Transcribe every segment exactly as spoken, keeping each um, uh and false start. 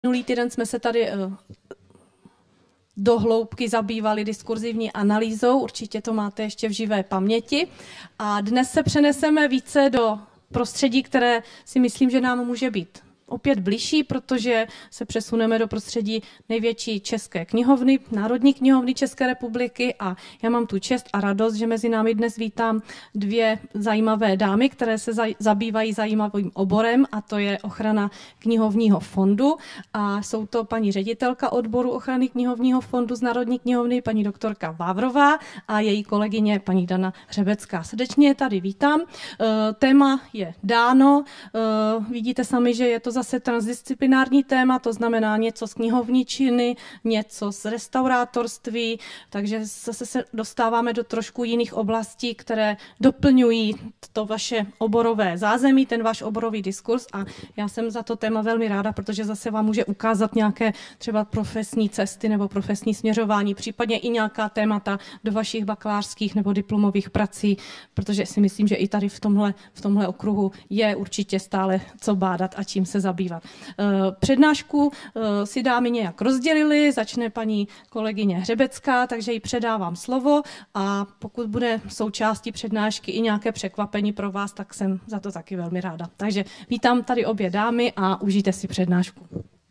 Minulý týden jsme se tady do hloubky zabývali diskurzivní analýzou, určitě to máte ještě v živé paměti. A dnes se přeneseme více do prostředí, které si myslím, že nám může být opět bližší, protože se přesuneme do prostředí největší české knihovny, Národní knihovny České republiky, a já mám tu čest a radost, že mezi námi dnes vítám dvě zajímavé dámy, které se zabývají zajímavým oborem, a to je ochrana knihovního fondu. A jsou to paní ředitelka odboru ochrany knihovního fondu z Národní knihovny, paní doktorka Vávrová, a její kolegyně paní Dana Hřebecká. Srdečně je tady vítám. E, téma je dáno. E, vidíte sami, že je to zase transdisciplinární téma, to znamená něco z knihovničiny, něco z restaurátorství, takže zase se dostáváme do trošku jiných oblastí, které doplňují to vaše oborové zázemí, ten váš oborový diskurs, a já jsem za to téma velmi ráda, protože zase vám může ukázat nějaké třeba profesní cesty nebo profesní směřování, případně i nějaká témata do vašich bakalářských nebo diplomových prací, protože si myslím, že i tady v tomhle, v tomhle okruhu je určitě stále co bádat a čím se zabývat. Přednášku si dámy nějak rozdělili, začne paní kolegyně Hřebecká, takže jí předávám slovo, a pokud bude součástí přednášky i nějaké překvapení pro vás, tak jsem za to taky velmi ráda. Takže vítám tady obě dámy a užijte si přednášku.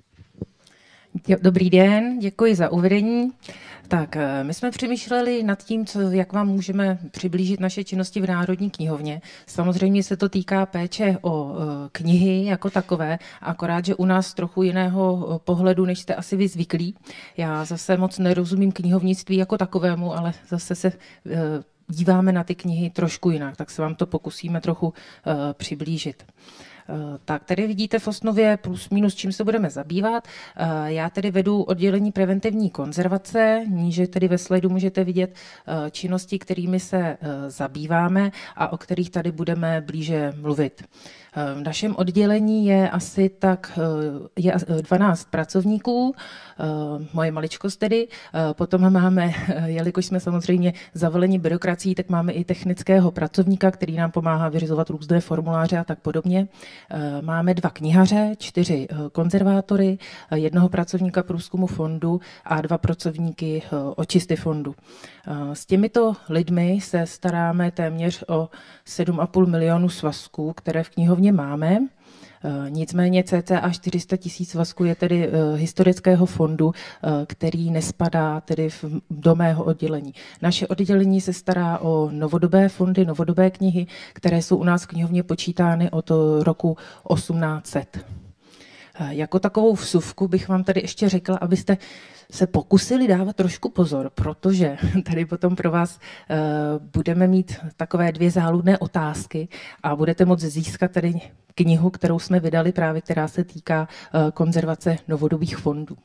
Dobrý den, děkuji za uvedení. Tak, my jsme přemýšleli nad tím, co, jak vám můžeme přiblížit naše činnosti v Národní knihovně. Samozřejmě se to týká péče o knihy jako takové, akorát, že u nás trochu jiného pohledu, než jste asi vy zvyklí. Já zase moc nerozumím knihovnictví jako takovému, ale zase se díváme na ty knihy trošku jinak, tak se vám to pokusíme trochu přiblížit. Tak tady vidíte v osnově plus minus, čím se budeme zabývat. Já tedy vedu oddělení preventivní konzervace, níže tedy ve slajdu můžete vidět činnosti, kterými se zabýváme a o kterých tady budeme blíže mluvit. V našem oddělení je asi tak je dvanáct pracovníků, moje maličkost tedy. Potom máme, jelikož jsme samozřejmě zavaleni byrokracií, tak máme i technického pracovníka, který nám pomáhá vyřizovat různé formuláře a tak podobně. Máme dva knihaře, čtyři konzervátory, jednoho pracovníka průzkumu fondu a dva pracovníky očisty fondu. S těmito lidmi se staráme téměř o sedm a půl milionu svazků, které v knihovně máme. Nicméně cca čtyři sta tisíc svazků je tedy historického fondu, který nespadá tedy do mého oddělení. Naše oddělení se stará o novodobé fondy, novodobé knihy, které jsou u nás v knihovně počítány od roku osmnáct set. Jako takovou vsuvku bych vám tady ještě řekla, abyste se pokusili dávat trošku pozor, protože tady potom pro vás uh, budeme mít takové dvě záludné otázky a budete moct získat tady knihu, kterou jsme vydali právě, která se týká uh, konzervace novodobých fondů.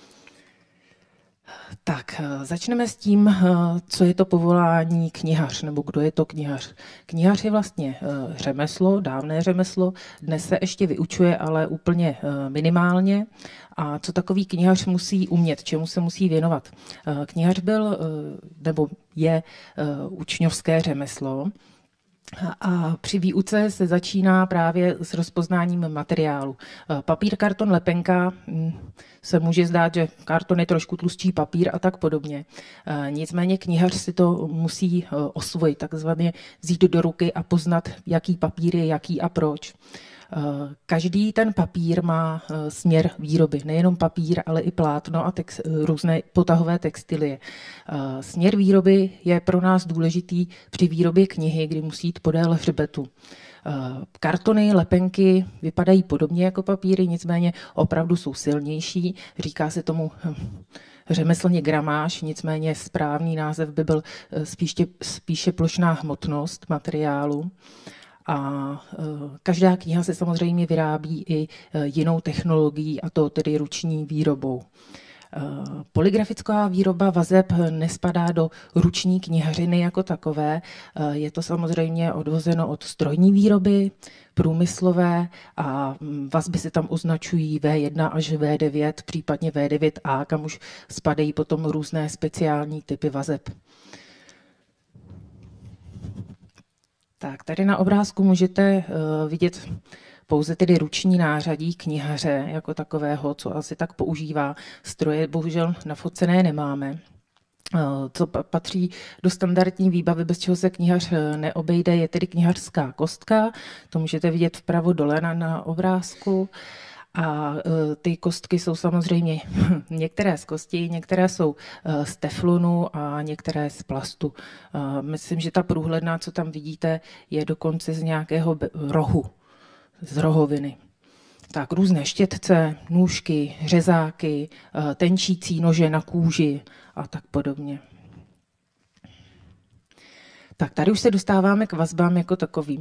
Tak, začneme s tím, co je to povolání knihař, nebo kdo je to knihař. Knihař je vlastně řemeslo, dávné řemeslo, dnes se ještě vyučuje, ale úplně minimálně. A co takový knihař musí umět, čemu se musí věnovat? Knihař byl, nebo je učňovské řemeslo, a při výuce se začíná právě s rozpoznáním materiálu. Papír, karton, lepenka, se může zdát, že karton je trošku tlustší papír a tak podobně. Nicméně knihař si to musí osvojit, takzvaně vzít do ruky a poznat, jaký papír je jaký a proč. Každý ten papír má směr výroby, nejenom papír, ale i plátno a text, různé potahové textilie. Směr výroby je pro nás důležitý při výrobě knihy, kdy musí jít podél hřbetu. Kartony, lepenky vypadají podobně jako papíry, nicméně opravdu jsou silnější. Říká se tomu řemeslně gramáž, nicméně správný název by byl spíše, spíše plošná hmotnost materiálu. A každá kniha se samozřejmě vyrábí i jinou technologií, a to tedy ruční výrobou. Polygrafická výroba vazeb nespadá do ruční knihařiny jako takové. Je to samozřejmě odvozeno od strojní výroby, průmyslové, a vazby se tam označují V jedna až V devět, případně V devět A, kam už spadají potom různé speciální typy vazeb. Tak, tady na obrázku můžete vidět pouze tedy ruční nářadí knihaře jako takového, co asi tak používá. Stroje bohužel nafocené nemáme. Co patří do standardní výbavy, bez čeho se knihař neobejde, je tedy knihařská kostka. To můžete vidět vpravo dole na, na obrázku. A ty kostky jsou samozřejmě některé z kosti, některé jsou z teflonu a některé z plastu. Myslím, že ta průhledná, co tam vidíte, je dokonce z nějakého rohu, z rohoviny. Tak různé štětce, nůžky, řezáky, tenčící nože na kůži a tak podobně. Tak tady už se dostáváme k vazbám jako takovým.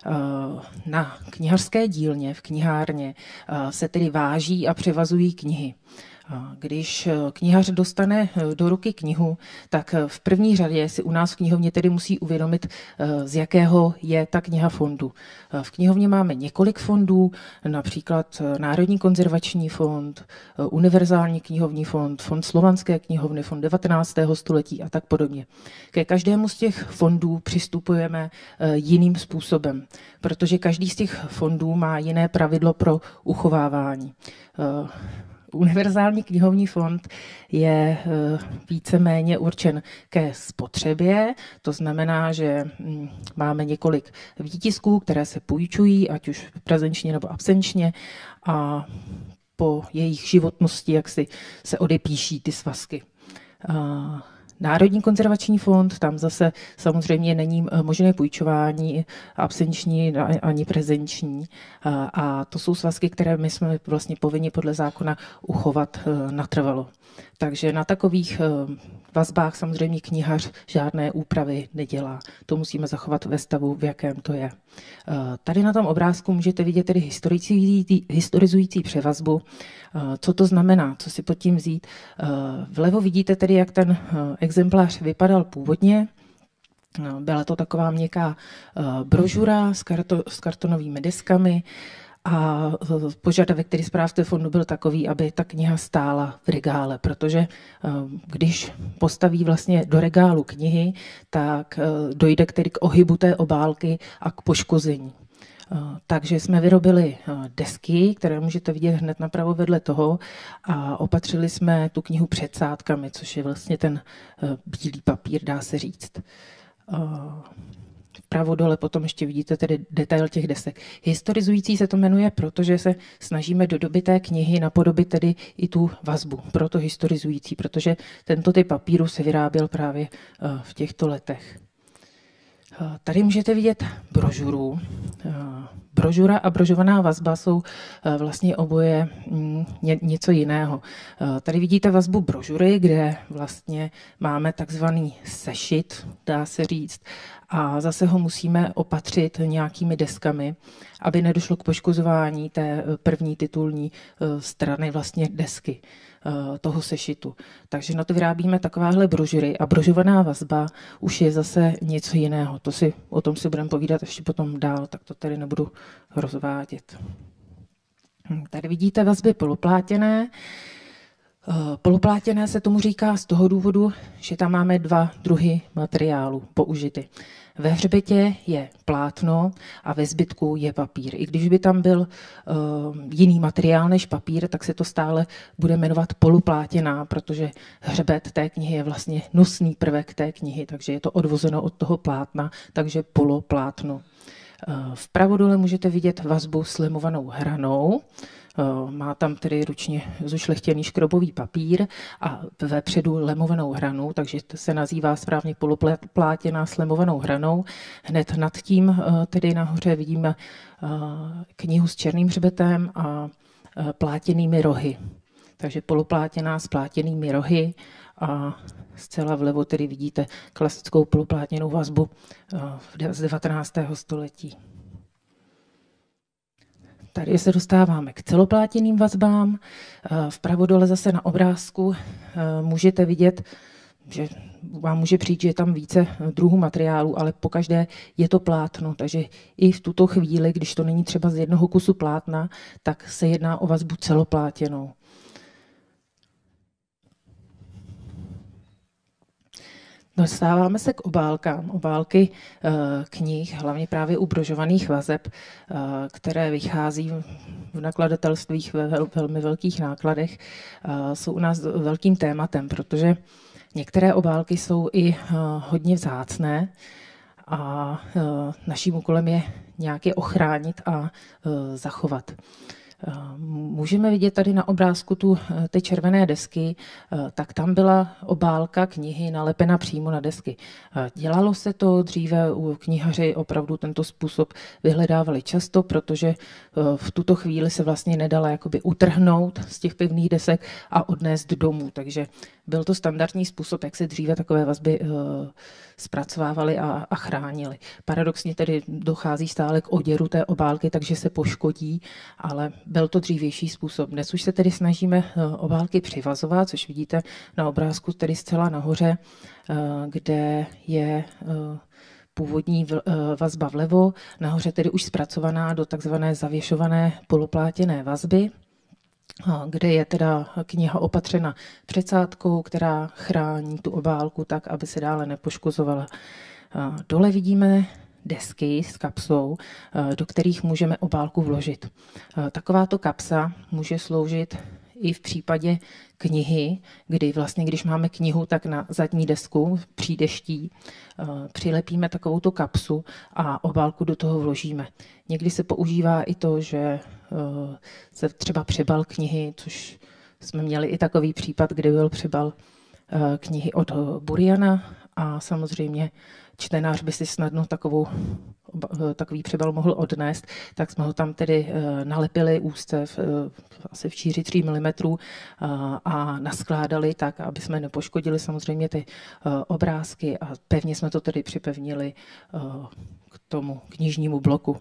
Na knihařské dílně, v knihárně, se tedy váží a převazují knihy. Když knihař dostane do ruky knihu, tak v první řadě si u nás v knihovně tedy musí uvědomit, z jakého je ta kniha fondu. V knihovně máme několik fondů, například Národní konzervační fond, Univerzální knihovní fond, Fond Slovanské knihovny, Fond devatenáctého století a tak podobně. Ke každému z těch fondů přistupujeme jiným způsobem, protože každý z těch fondů má jiné pravidlo pro uchovávání. Univerzální knihovní fond je víceméně určen ke spotřebě, to znamená, že máme několik výtisků, které se půjčují, ať už prezenčně nebo absenčně, a po jejich životnosti jak si se odepíší ty svazky. Národní konzervační fond, tam zase samozřejmě není možné půjčování absenční ani prezenční. A to jsou svazky, které my jsme vlastně povinni podle zákona uchovat natrvalo. Takže na takových vazbách samozřejmě knihař žádné úpravy nedělá. To musíme zachovat ve stavu, v jakém to je. Tady na tom obrázku můžete vidět tedy historizující převazbu. Co to znamená, co si pod tím vzít? Vlevo vidíte tedy, jak ten exemplář vypadal původně. Byla to taková měkká brožura s, karto, s kartonovými deskami. A požadavek, který správce fondu, byl takový, aby ta kniha stála v regále, protože když postaví vlastně do regálu knihy, tak dojde k, tedy k ohybu té obálky a k poškození. Takže jsme vyrobili desky, které můžete vidět hned napravo vedle toho, a opatřili jsme tu knihu předsádkami, což je vlastně ten bílý papír, dá se říct. Vpravo dole potom ještě vidíte tedy detail těch desek. Historizující se to jmenuje, protože se snažíme do doby té knihy napodobit tedy i tu vazbu. Proto historizující, protože tento typ papíru se vyráběl právě v těchto letech. Tady můžete vidět brožuru. Brožura a brožovaná vazba jsou vlastně oboje něco jiného. Tady vidíte vazbu brožury, kde vlastně máme takzvaný sešit, dá se říct, a zase ho musíme opatřit nějakými deskami, aby nedošlo k poškozování té první titulní strany vlastně desky toho sešitu. Takže na to vyrábíme takováhle brožury, a brožovaná vazba už je zase něco jiného. To si, o tom si budeme povídat ještě potom dál, tak to tady nebudu rozvádět. Tady vidíte vazby poloplátěné. Poloplátěné se tomu říká z toho důvodu, že tam máme dva druhy materiálu použity. Ve hřbetě je plátno a ve zbytku je papír. I když by tam byl uh, jiný materiál než papír, tak se to stále bude jmenovat poloplátěná, protože hřbet té knihy je vlastně nosný prvek té knihy, takže je to odvozeno od toho plátna, takže poloplátno. Vpravo dole můžete vidět vazbu s lemovanou hranou. Má tam tedy ručně zušlechtěný škrobový papír a vepředu lemovanou hranu, takže to se nazývá správně poloplátěná s lemovanou hranou. Hned nad tím tedy nahoře vidíme knihu s černým hřbetem a plátěnými rohy. Takže poloplátěná s plátěnými rohy, a zcela vlevo tedy vidíte klasickou poloplátěnou vazbu z devatenáctého století. Tady se dostáváme k celoplátěným vazbám. Vpravo dole zase na obrázku můžete vidět, že vám může přijít, že je tam více druhů materiálu, ale pokaždé je to plátno, takže i v tuto chvíli, když to není třeba z jednoho kusu plátna, tak se jedná o vazbu celoplátěnou. Dostáváme se k obálkám. Obálky knih, hlavně právě u brožovaných vazeb, které vychází v nakladatelstvích ve velmi velkých nákladech, jsou u nás velkým tématem, protože některé obálky jsou i hodně vzácné a naším úkolem je nějak je ochránit a zachovat. Můžeme vidět tady na obrázku tu, ty červené desky, tak tam byla obálka knihy nalepena přímo na desky. Dělalo se to dříve, u knihaři opravdu tento způsob vyhledávali často, protože v tuto chvíli se vlastně nedala jakoby utrhnout z těch pevných desek a odnést domů. Takže byl to standardní způsob, jak se dříve takové vazby zpracovávaly a, a chránily. Paradoxně tedy dochází stále k oděru té obálky, takže se poškodí, ale byl to dřívější způsob. Dnes už se tedy snažíme obálky přivazovat, což vidíte na obrázku tedy zcela nahoře, kde je původní vazba vlevo, nahoře tedy už zpracovaná do takzvané zavěšované poloplátěné vazby, kde je teda kniha opatřena přecátkou, která chrání tu obálku tak, aby se dále nepoškozovala. Dole vidíme desky s kapsou, do kterých můžeme obálku vložit. Takováto kapsa může sloužit i v případě knihy, kdy vlastně, když máme knihu, tak na zadní desku přídeští přilepíme takovouto kapsu a obálku do toho vložíme. Někdy se používá i to, že se třeba přebal knihy, což jsme měli i takový případ, kdy byl přebal knihy od Buriana a samozřejmě čtenář by si snadno takovou, takový přebal mohl odnést, tak jsme ho tam tedy nalepili úzce v, asi v šíři tří milimetrů a naskládali tak, aby jsme nepoškodili samozřejmě ty obrázky a pevně jsme to tedy připevnili k tomu knižnímu bloku.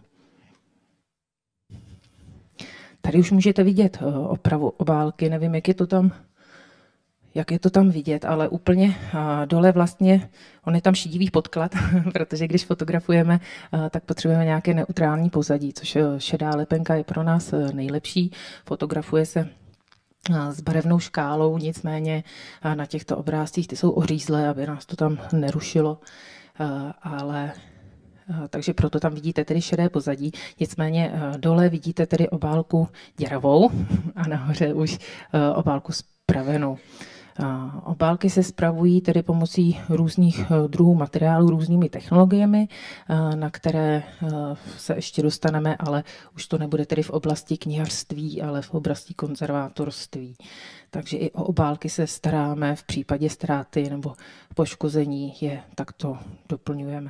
Tady už můžete vidět opravu obálky, nevím, jak je to tam jak je to tam vidět, ale úplně dole vlastně, on je tam šedivý podklad, protože když fotografujeme, tak potřebujeme nějaké neutrální pozadí, což šedá lepenka je pro nás nejlepší. Fotografuje se s barevnou škálou, nicméně na těchto obrázcích ty jsou ořízlé, aby nás to tam nerušilo, ale takže proto tam vidíte tedy šedé pozadí. Nicméně dole vidíte tedy obálku děravou a nahoře už obálku spravenou. Obálky se spravují tedy pomocí různých druhů materiálů, různými technologiemi, na které se ještě dostaneme, ale už to nebude tedy v oblasti knihařství, ale v oblasti konzervátorství. Takže i o obálky se staráme, v případě ztráty nebo poškození je takto doplňujeme.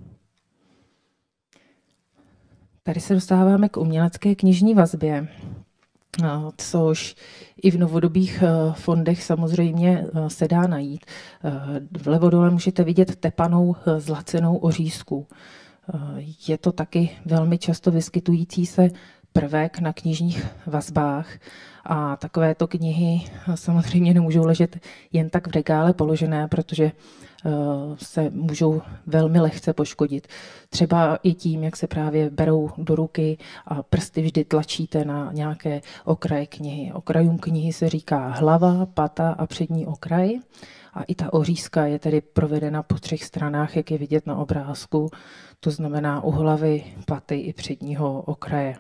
Tady se dostáváme k umělecké knižní vazbě, což i v novodobých fondech samozřejmě se dá najít. Vlevo dole můžete vidět tepanou zlacenou ořízku. Je to taky velmi často vyskytující se prvek na knižních vazbách a takovéto knihy samozřejmě nemůžou ležet jen tak v regále položené, protože se můžou velmi lehce poškodit. Třeba i tím, jak se právě berou do ruky a prsty vždy tlačíte na nějaké okraje knihy. Okrajům knihy se říká hlava, pata a přední okraj. A i ta ořízka je tedy provedena po třech stranách, jak je vidět na obrázku. To znamená u hlavy, paty i předního okraje.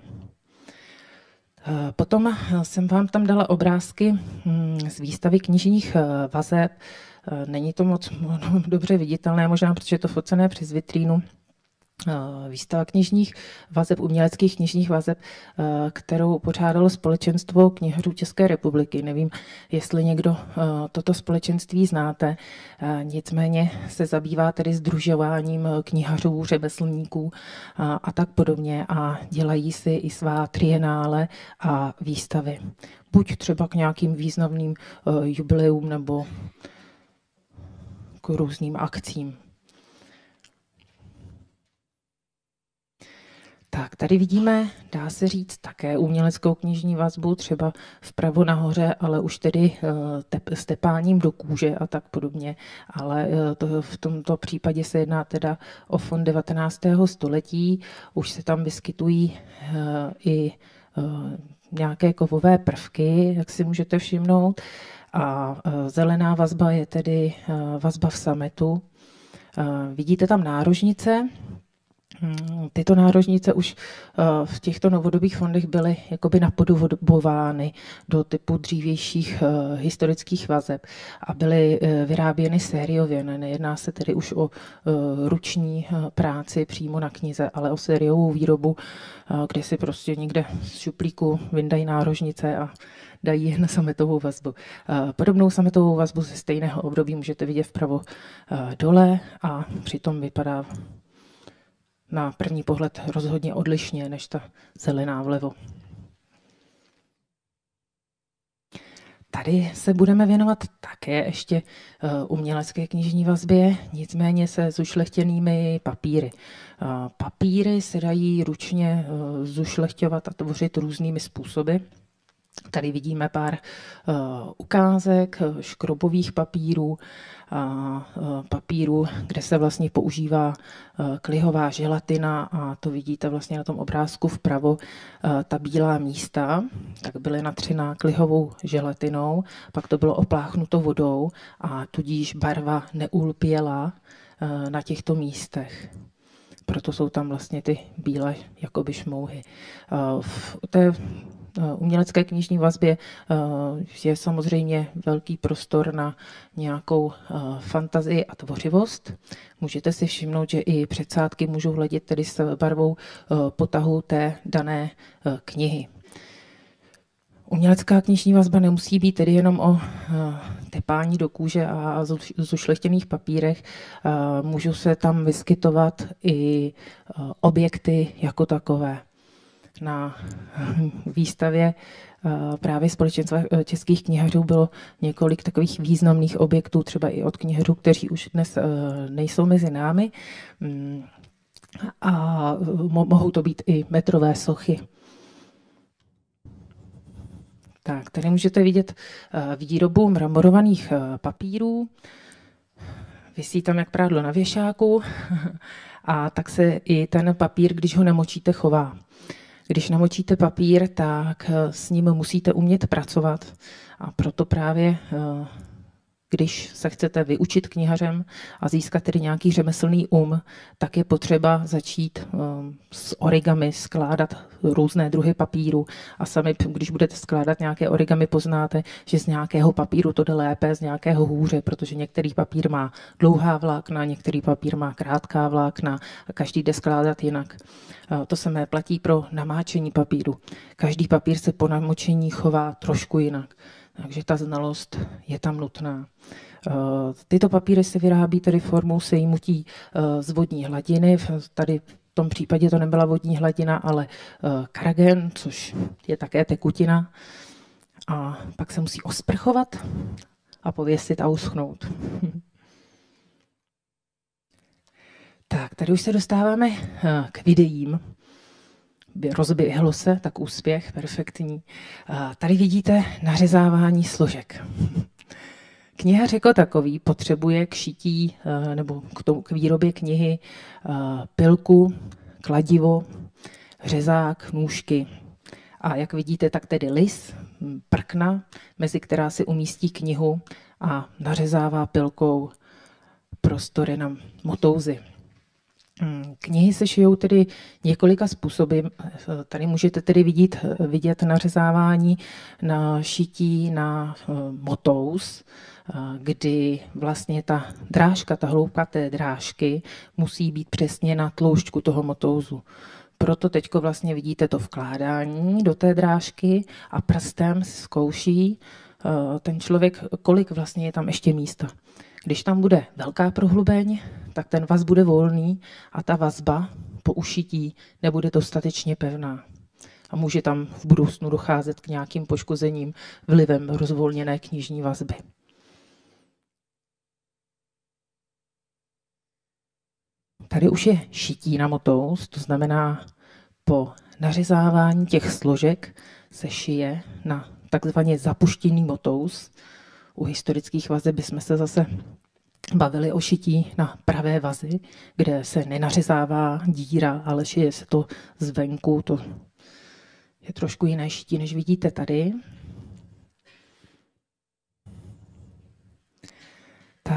Potom jsem vám tam dala obrázky z výstavy knižních vazeb. Není to moc dobře viditelné, možná protože je to focené přes vitrínu. Výstava knižních vazeb, uměleckých knižních vazeb, kterou pořádalo Společenstvo knihařů České republiky. Nevím, jestli někdo toto společenství znáte, nicméně se zabývá tedy sdružováním knihařů, řemeslníků a, a tak podobně a dělají si i svá trienále a výstavy. Buď třeba k nějakým významným jubileům nebo k různým akcím. Tak, tady vidíme, dá se říct, také uměleckou knižní vazbu, třeba vpravo nahoře, ale už tedy tep, s tepáním do kůže a tak podobně. Ale to, v tomto případě se jedná teda o fond devatenáctého století. Už se tam vyskytují i nějaké kovové prvky, jak si můžete všimnout. A zelená vazba je tedy vazba v sametu. Vidíte tam nárožnice. Tyto nárožnice už v těchto novodobých fondech byly jakoby napodobovány do typu dřívějších historických vazeb a byly vyráběny sériově. Nejedná se tedy už o ruční práci přímo na knize, ale o sériovou výrobu, kde si prostě někde z šuplíku vyndají nárožnice a dají je na sametovou vazbu. Podobnou sametovou vazbu ze stejného období můžete vidět vpravo dole a přitom vypadá na první pohled rozhodně odlišně než ta zelená vlevo. Tady se budeme věnovat také ještě umělecké knižní vazbě, nicméně se zušlechtěnými papíry. Papíry se dají ručně zušlechťovat a tvořit různými způsoby. Tady vidíme pár uh, ukázek škrobových papírů, uh, uh, papíru, kde se vlastně používá uh, klihová želatina a to vidíte vlastně na tom obrázku vpravo. Uh, ta bílá místa tak byly natřená klihovou želatinou, pak to bylo opláchnuto vodou a tudíž barva neulpěla uh, na těchto místech. Proto jsou tam vlastně ty bílé jakoby šmouhy. Uh, v té umělecké knižní vazbě je samozřejmě velký prostor na nějakou fantazii a tvořivost. Můžete si všimnout, že i předsádky můžou hledět tedy s barvou potahu té dané knihy. Umělecká knižní vazba nemusí být tedy jenom o tepání do kůže a zušlechtěných papírech. Můžou se tam vyskytovat i objekty jako takové. Na výstavě právě Společenstva českých knihařů bylo několik takových významných objektů, třeba i od knihařů, kteří už dnes nejsou mezi námi. A mohou to být i metrové sochy. Tak, tady můžete vidět výrobu mramorovaných papírů. Visí tam jak prádlo na věšáku a tak se i ten papír, když ho namočíte, chová. Když namočíte papír, tak s ním musíte umět pracovat a proto právě, když se chcete vyučit knihařem a získat tedy nějaký řemeslný um, tak je potřeba začít s origami skládat různé druhy papíru a sami, když budete skládat nějaké origami, poznáte, že z nějakého papíru to jde lépe, z nějakého hůře, protože některý papír má dlouhá vlákna, některý papír má krátká vlákna a každý jde skládat jinak. To samé platí pro namáčení papíru. Každý papír se po namočení chová trošku jinak. Takže ta znalost je tam nutná. Tyto papíry se vyrábí tedy formou sejmutí z vodní hladiny. Tady v tom případě to nebyla vodní hladina, ale karagen, což je také tekutina. A pak se musí osprchovat a pověsit a uschnout. Tak, tady už se dostáváme k videím. Rozběhlo se, tak úspěch, perfektní. Tady vidíte nařezávání složek. Knihař jako takový potřebuje k šití nebo k, tomu, k výrobě knihy pilku, kladivo, řezák, nůžky. A jak vidíte, tak tedy lis, prkna, mezi která si umístí knihu a nařezává pilkou prostory na motouzy. Knihy se šijou tedy několika způsoby. Tady můžete tedy vidět, vidět nařezávání na šití na motouz, kdy vlastně ta drážka, ta hloubka té drážky musí být přesně na tloušťku toho motouzu. Proto teď vlastně vidíte to vkládání do té drážky a prstem zkouší ten člověk, kolik vlastně je tam ještě místa. Když tam bude velká prohlubeň, tak ten vaz bude volný a ta vazba po ušití nebude dostatečně pevná. A může tam v budoucnu docházet k nějakým poškozením vlivem rozvolněné knižní vazby. Tady už je šití na motouz, to znamená po nařezávání těch složek se šije na takzvaně zapuštěný motouz. U historických vazeb bychom se zase bavili o šití na pravé vazy, kde se nenařezává díra, ale šije se to zvenku. To je trošku jiné šití, než vidíte tady. Tak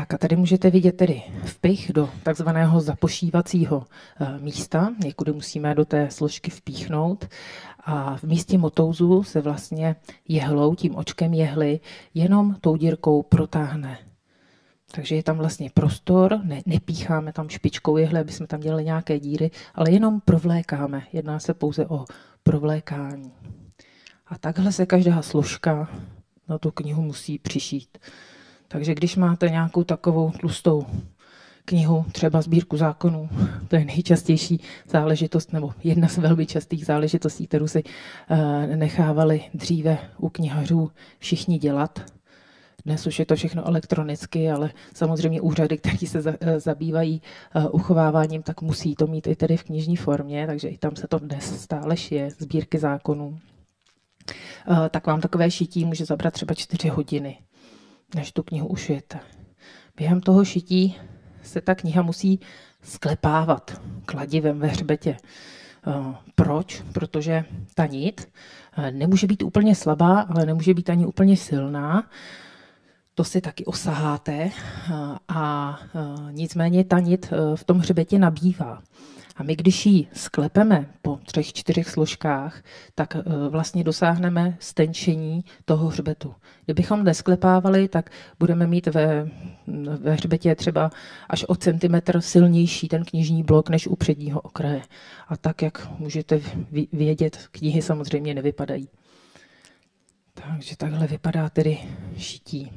Tak a tady můžete vidět tedy vpich do takzvaného zapošívacího místa, někudy musíme do té složky vpíchnout. A v místě motouzu se vlastně jehlou, tím očkem jehly, jenom tou dírkou protáhne. Takže je tam vlastně prostor, ne, nepícháme tam špičkou jehly, aby jsme tam dělali nějaké díry, ale jenom provlékáme. Jedná se pouze o provlékání. A takhle se každá složka na tu knihu musí přišít. Takže když máte nějakou takovou tlustou knihu, třeba sbírku zákonů, to je nejčastější záležitost, nebo jedna z velmi častých záležitostí, kterou si nechávali dříve u knihařů všichni dělat. Dnes už je to všechno elektronicky, ale samozřejmě úřady, které se zabývají uchováváním, tak musí to mít i tedy v knižní formě, takže i tam se to dnes stále šije, sbírky zákonů. Tak vám takové šití může zabrat třeba čtyři hodiny, než tu knihu ušijete. Během toho šití se ta kniha musí sklepávat kladivem ve hřbetě. Proč? Protože ta nit nemůže být úplně slabá, ale nemůže být ani úplně silná. To si taky osaháte a nicméně ta nit v tom hřbetě nabývá. A my, když ji sklepeme po třech, čtyřech složkách, tak vlastně dosáhneme stenčení toho hřbetu. Kdybychom nesklepávali, tak budeme mít ve, ve hřbetě třeba až o centimetr silnější ten knižní blok než u předního okraje. A tak, jak můžete vědět, knihy samozřejmě nevypadají. Takže takhle vypadá tedy šití.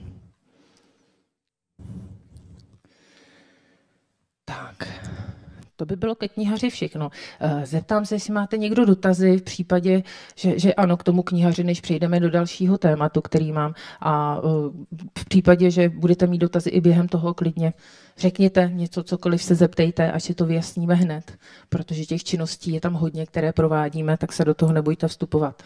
Tak, to by bylo ke knihaři všechno. Zeptám se, jestli máte někdo dotazy v případě, že, že ano, k tomu knihaři, než přejdeme do dalšího tématu, který mám. A v případě, že budete mít dotazy i během toho, klidně řekněte něco, cokoliv se zeptejte, až si to vyjasníme hned. Protože těch činností je tam hodně, které provádíme, tak se do toho nebojte vstupovat.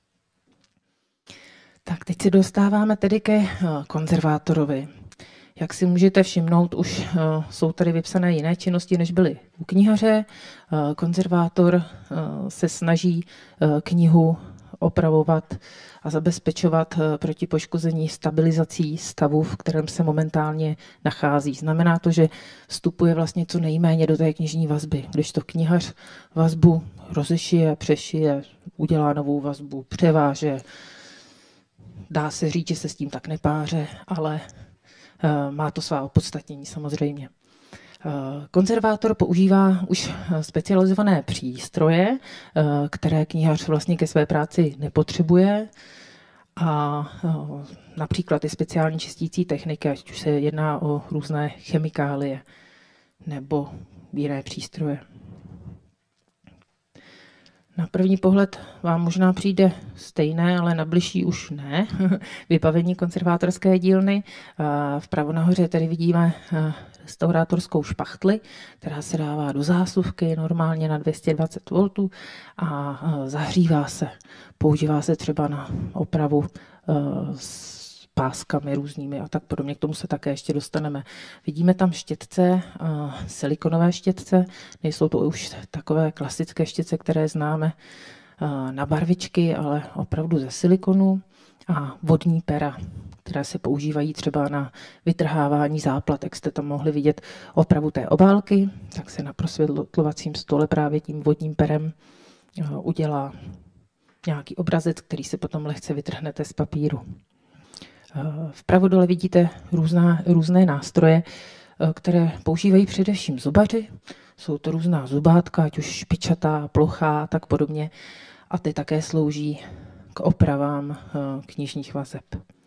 Tak teď se dostáváme tedy ke konzervátorovi. Jak si můžete všimnout, už uh, jsou tady vypsané jiné činnosti, než byly u knihaře. Uh, konzervátor uh, se snaží uh, knihu opravovat a zabezpečovat uh, proti poškození stabilizací stavu, v kterém se momentálně nachází. Znamená to, že vstupuje vlastně co nejméně do té knižní vazby. Když to knihař vazbu rozešije, přešije, udělá novou vazbu, převáže, dá se říct, že se s tím tak nepáře, ale má to svá opodstatnění samozřejmě. Konzervátor používá už specializované přístroje, které knihař vlastně ke své práci nepotřebuje, a například i speciální čistící techniky, ať už se jedná o různé chemikálie nebo jiné přístroje. Na první pohled vám možná přijde stejné, ale na bližší už ne. Vybavení konzervátorské dílny. Vpravo nahoře tady vidíme restaurátorskou špachtli, která se dává do zásuvky normálně na dvě stě dvacet voltů a zahřívá se. Používá se třeba na opravu s páskami různými a tak podobně. K tomu se také ještě dostaneme. Vidíme tam štětce, silikonové štětce, nejsou to už takové klasické štětce, které známe na barvičky, ale opravdu ze silikonu, a vodní pera, které se používají třeba na vytrhávání záplat. Jak jste tam mohli vidět opravu té obálky, tak se na prosvětlovacím stole právě tím vodním perem udělá nějaký obrazec, který se potom lehce vytrhnete z papíru. Vpravo dole vidíte různá, různé nástroje, které používají především zubaři. Jsou to různá zubátka, ať už špičatá, plochá a tak podobně. A ty také slouží k opravám knižních vazeb.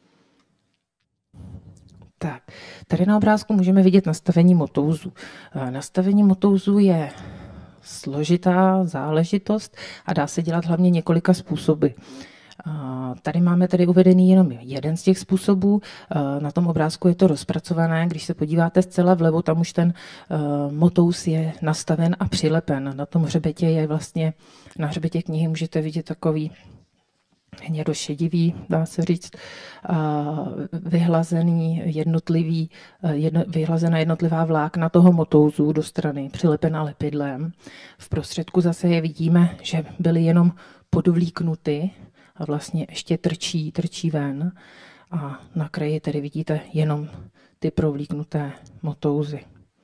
Tak, tady na obrázku můžeme vidět nastavení motouzu. Nastavení motouzu je složitá záležitost a dá se dělat hlavně několika způsoby. Tady máme tedy uvedený jenom jeden z těch způsobů. Na tom obrázku je to rozpracované. Když se podíváte zcela vlevo, tam už ten motouz je nastaven a přilepen. Na tom hřbetě je vlastně, na hřbetě knihy můžete vidět takový hnědošedivý, dá se říct, vyhlazený jednotlivý, jedno, vyhlazená jednotlivá vlákna toho motouzu do strany, přilepena lepidlem. V prostředku zase je vidíme, že byly jenom podvlíknuty a vlastně ještě trčí, trčí ven. a na kraji tedy vidíte jenom ty provlíknuté motouzy.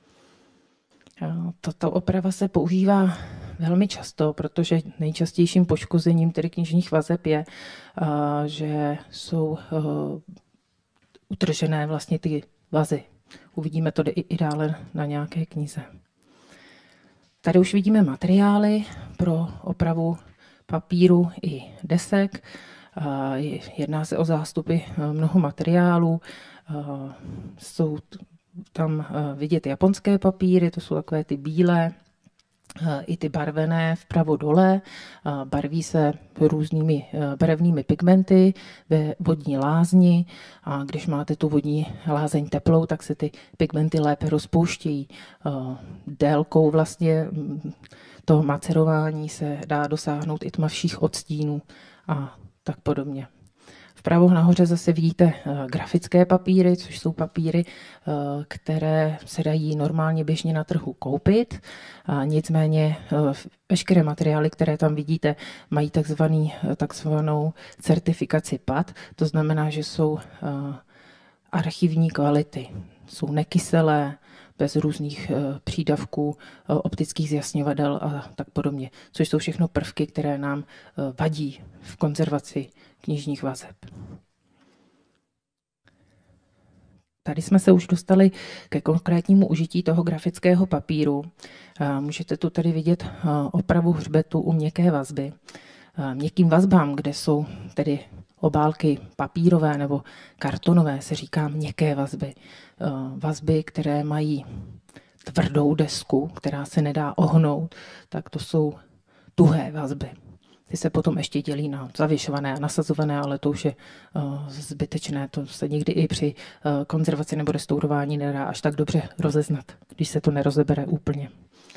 Tato oprava se používá velmi často, protože nejčastějším poškozením tedy knižních vazeb je, že jsou utržené vlastně ty vazy. Uvidíme to i dále na nějaké knize. Tady už vidíme materiály pro opravu papíru i desek. Jedná se o zástupy mnoho materiálů. Jsou tam vidět japonské papíry, to jsou takové ty bílé, i ty barvené vpravo dole. Barví se různými barevnými pigmenty ve vodní lázni a když máte tu vodní lázeň teplou, tak se ty pigmenty lépe rozpouštějí. Délkou vlastně toho macerování se dá dosáhnout i tmavších odstínů a tak podobně. Vpravo nahoře zase vidíte grafické papíry, což jsou papíry, které se dají normálně běžně na trhu koupit. Nicméně veškeré materiály, které tam vidíte, mají takzvaný, takzvanou certifikaci P A T, to znamená, že jsou archivní kvality. Jsou nekyselé, bez různých přídavků, optických zjasňovadel a tak podobně, což jsou všechno prvky, které nám vadí v konzervaci knižních vazeb. Tady jsme se už dostali ke konkrétnímu užití toho grafického papíru. Můžete tu tady vidět opravu hřbetu u měkké vazby. Měkkým vazbám, kde jsou tedy obálky papírové nebo kartonové, se říká měkké vazby. Vazby, které mají tvrdou desku, která se nedá ohnout, tak to jsou tuhé vazby. Ty se potom ještě dělí na zavěšované a nasazované, ale to už je uh, zbytečné. To se nikdy i při uh, konzervaci nebo restaurování nedá až tak dobře rozeznat, když se to nerozebere úplně.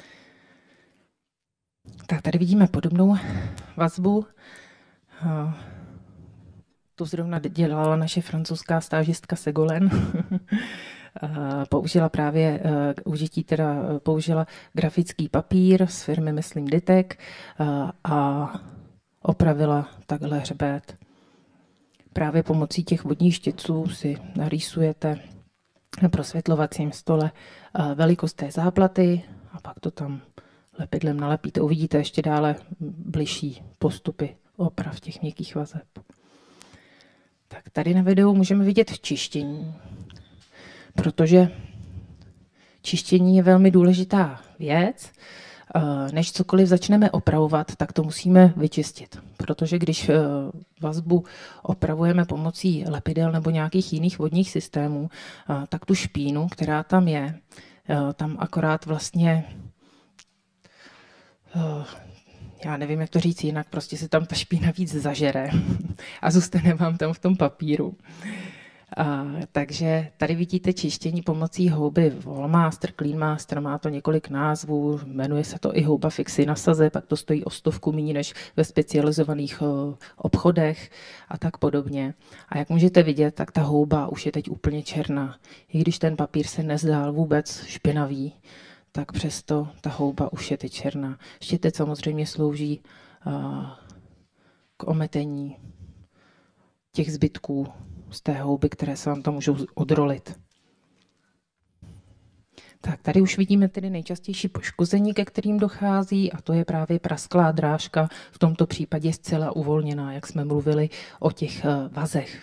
Tak tady vidíme podobnou vazbu. Uh, to zrovna dělala naše francouzská stážistka Ségolène. Použila právě uh, užití, teda použila grafický papír z firmy, myslím, Ditek uh, a opravila takhle hřbet. Právě pomocí těch vodních štětců si narýsujete na prosvětlovacím stole uh, velikost té záplaty a pak to tam lepidlem nalepíte. Uvidíte ještě dále bližší postupy oprav těch měkkých vazeb. Tak tady na videu můžeme vidět čištění, protože čištění je velmi důležitá věc. Než cokoliv začneme opravovat, tak to musíme vyčistit. Protože když vazbu opravujeme pomocí lepidel nebo nějakých jiných vodních systémů, tak tu špínu, která tam je, tam akorát vlastně, já nevím, jak to říct jinak, prostě se tam ta špína víc zažere a zůstane vám tam v tom papíru. A, takže tady vidíte čištění pomocí houby Wallmaster, Cleanmaster, má to několik názvů, jmenuje se to i houba Fixi na saze, pak to stojí o stovku méně než ve specializovaných o, obchodech a tak podobně. A jak můžete vidět, tak ta houba už je teď úplně černá. I když ten papír se nezdál vůbec špinavý, tak přesto ta houba už je teď černá. Štětec samozřejmě slouží a, k ometení těch zbytků z té houby, které se vám tam můžou odrolit. Tak tady už vidíme tedy nejčastější poškození, ke kterým dochází, a to je právě prasklá drážka, v tomto případě zcela uvolněná, jak jsme mluvili o těch vazech.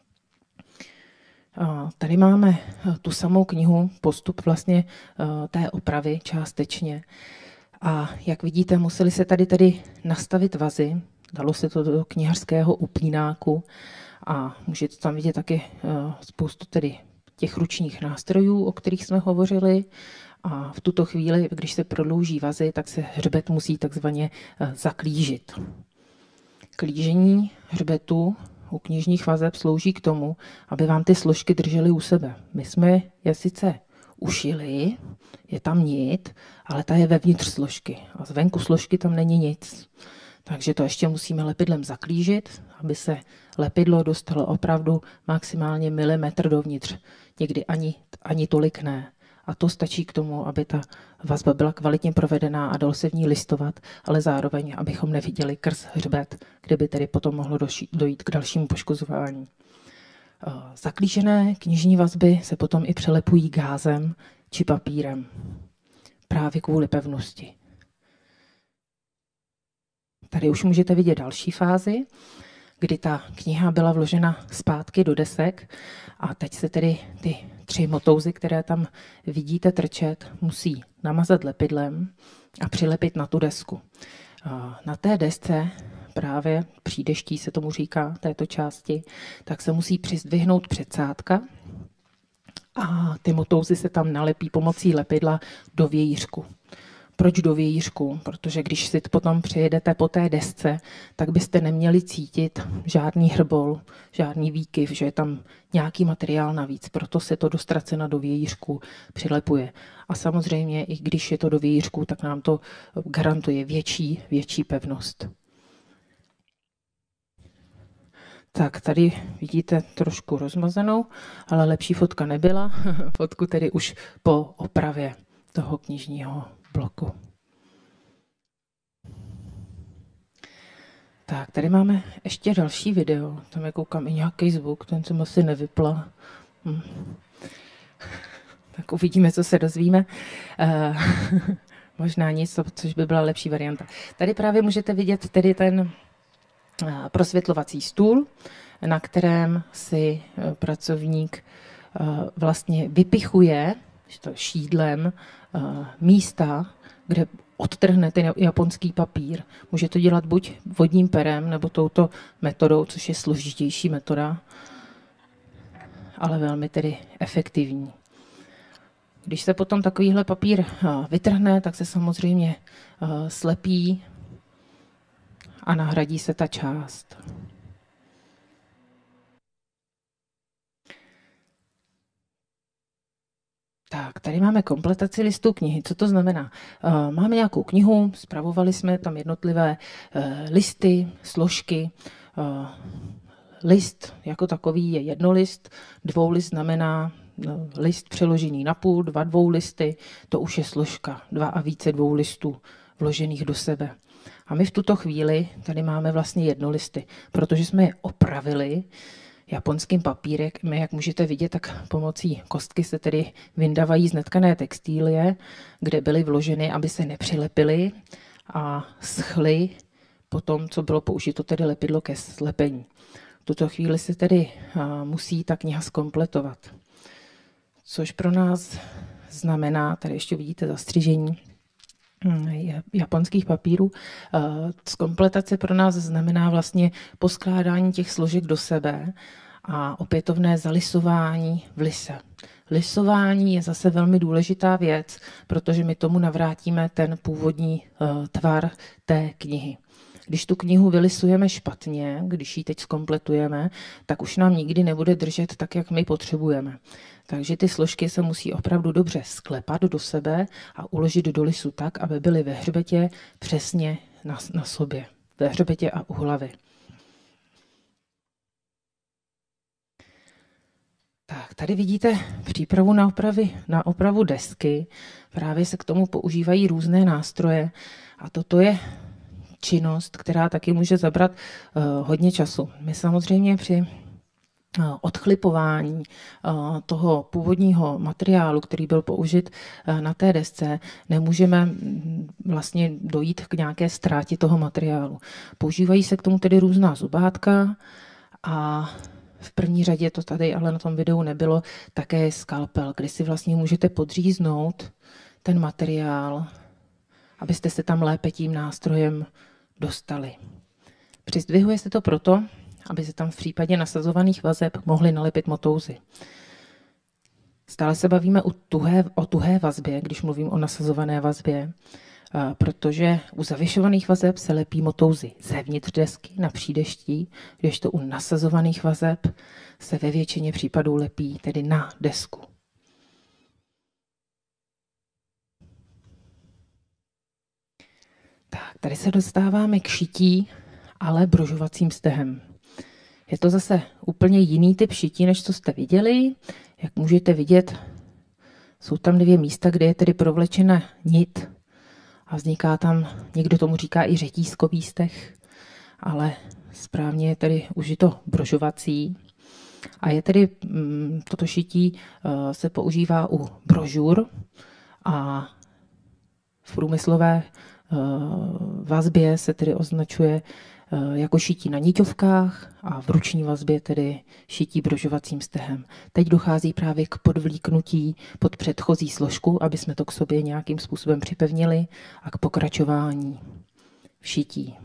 Tady máme tu samou knihu, postup vlastně té opravy částečně. A jak vidíte, museli se tady tedy nastavit vazy, dalo se to do knihařského upínáku a můžete tam vidět taky spoustu tedy těch ručních nástrojů, o kterých jsme hovořili. A v tuto chvíli, když se prodlouží vazy, tak se hřbet musí takzvaně zaklížit. Klížení hřbetu u knižních vazeb slouží k tomu, aby vám ty složky držely u sebe. My jsme je sice ušili, je tam nit, ale ta je vevnitř složky a zvenku složky tam není nic. Takže to ještě musíme lepidlem zaklížit, aby se lepidlo dostalo opravdu maximálně milimetr dovnitř. Někdy ani, ani tolik ne. A to stačí k tomu, aby ta vazba byla kvalitně provedená a dalo se v ní listovat, ale zároveň, abychom neviděli krz hřbet, kde by tedy potom mohlo dojít k dalšímu poškozování. Zaklížené knižní vazby se potom i přelepují gázem či papírem. Právě kvůli pevnosti. Tady už můžete vidět další fázi, kdy ta kniha byla vložena zpátky do desek a teď se tedy ty tři motouzy, které tam vidíte trčet, musí namazat lepidlem a přilepit na tu desku. Na té desce, právě přídeští se tomu říká, této části, tak se musí přizdvihnout předsádka a ty motouzy se tam nalepí pomocí lepidla do vějířku. Proč do vějířku? Protože když si potom přijedete po té desce, tak byste neměli cítit žádný hrbol, žádný výkyv, že je tam nějaký materiál navíc. Proto se to do ztracena do vějířku přilepuje. A samozřejmě, i když je to do vějířku, tak nám to garantuje větší, větší pevnost. Tak tady vidíte trošku rozmazanou, ale lepší fotka nebyla. Fotku tedy už po opravě toho knižního bloku. Tak, tady máme ještě další video. Tam je koukám i nějaký zvuk, ten jsem asi nevypla. Hm. Tak uvidíme, co se dozvíme. Uh, možná nic, což by byla lepší varianta. Tady právě můžete vidět tedy ten uh, prosvětlovací stůl, na kterém si uh, pracovník uh, vlastně vypichuje šídlem uh, místa, kde odtrhne ten japonský papír. Může to dělat buď vodním perem, nebo touto metodou, což je složitější metoda, ale velmi tedy efektivní. Když se potom takovýhle papír uh, vytrhne, tak se samozřejmě uh, slepí a nahradí se ta část. Tak, tady máme kompletaci listů knihy. Co to znamená? Uh, máme nějakou knihu, spravovali jsme tam jednotlivé uh, listy, složky. Uh, list jako takový je jednolist, dvoulist znamená uh, list přeložený na půl, dva dvoulisty, to už je složka, dva a více dvou listů vložených do sebe. A my v tuto chvíli tady máme vlastně jednolisty, protože jsme je opravili japonským papírem, jak můžete vidět, tak pomocí kostky se tedy vyndávají z netkané textílie, kde byly vloženy, aby se nepřilepily a schly po tom, co bylo použito tedy lepidlo ke slepení. V tuto chvíli se tedy musí ta kniha zkompletovat. Což pro nás znamená, tady ještě vidíte zastřižení japonských papírů. Zkompletace pro nás znamená vlastně poskládání těch složek do sebe a opětovné zalisování v lise. Lisování je zase velmi důležitá věc, protože my tomu navrátíme ten původní tvar té knihy. Když tu knihu vylisujeme špatně, když ji teď zkompletujeme, tak už nám nikdy nebude držet tak, jak my potřebujeme. Takže ty složky se musí opravdu dobře sklepat do sebe a uložit do lisu tak, aby byly ve hřbetě přesně na, na sobě. Ve hřbetě a u hlavy. Tak, tady vidíte přípravu na, opravy, na opravu desky. Právě se k tomu používají různé nástroje a toto je činnost, která taky může zabrat uh, hodně času. My samozřejmě při uh, odchlipování uh, toho původního materiálu, který byl použit uh, na té desce, nemůžeme mm, vlastně dojít k nějaké ztrátě toho materiálu. Používají se k tomu tedy různá zubátka a v první řadě to tady ale na tom videu nebylo, také skalpel, kdy si vlastně můžete podříznout ten materiál, abyste se tam lépe tím nástrojem dostali. Přizdvihuje se to proto, aby se tam v případě nasazovaných vazeb mohly nalepit motouzy. Stále se bavíme o tuhé, o tuhé vazbě, když mluvím o nasazované vazbě, protože u zavěšovaných vazeb se lepí motouzy zevnitř desky na přídeští, kdežto u nasazovaných vazeb se ve většině případů lepí tedy na desku. Tak, tady se dostáváme k šití, ale brožovacím stehem. Je to zase úplně jiný typ šití, než co jste viděli. Jak můžete vidět, jsou tam dvě místa, kde je tedy provlečena nit a vzniká tam, někdo tomu říká i řetízkový steh, ale správně je tedy užito brožovací. A je tedy, toto šití se používá u brožur a v průmyslové vazbě se tedy označuje jako šití na niťovkách a v ruční vazbě tedy šití brožovacím stehem. Teď dochází právě k podvlíknutí pod předchozí složku, aby jsme to k sobě nějakým způsobem připevnili a k pokračování v šití.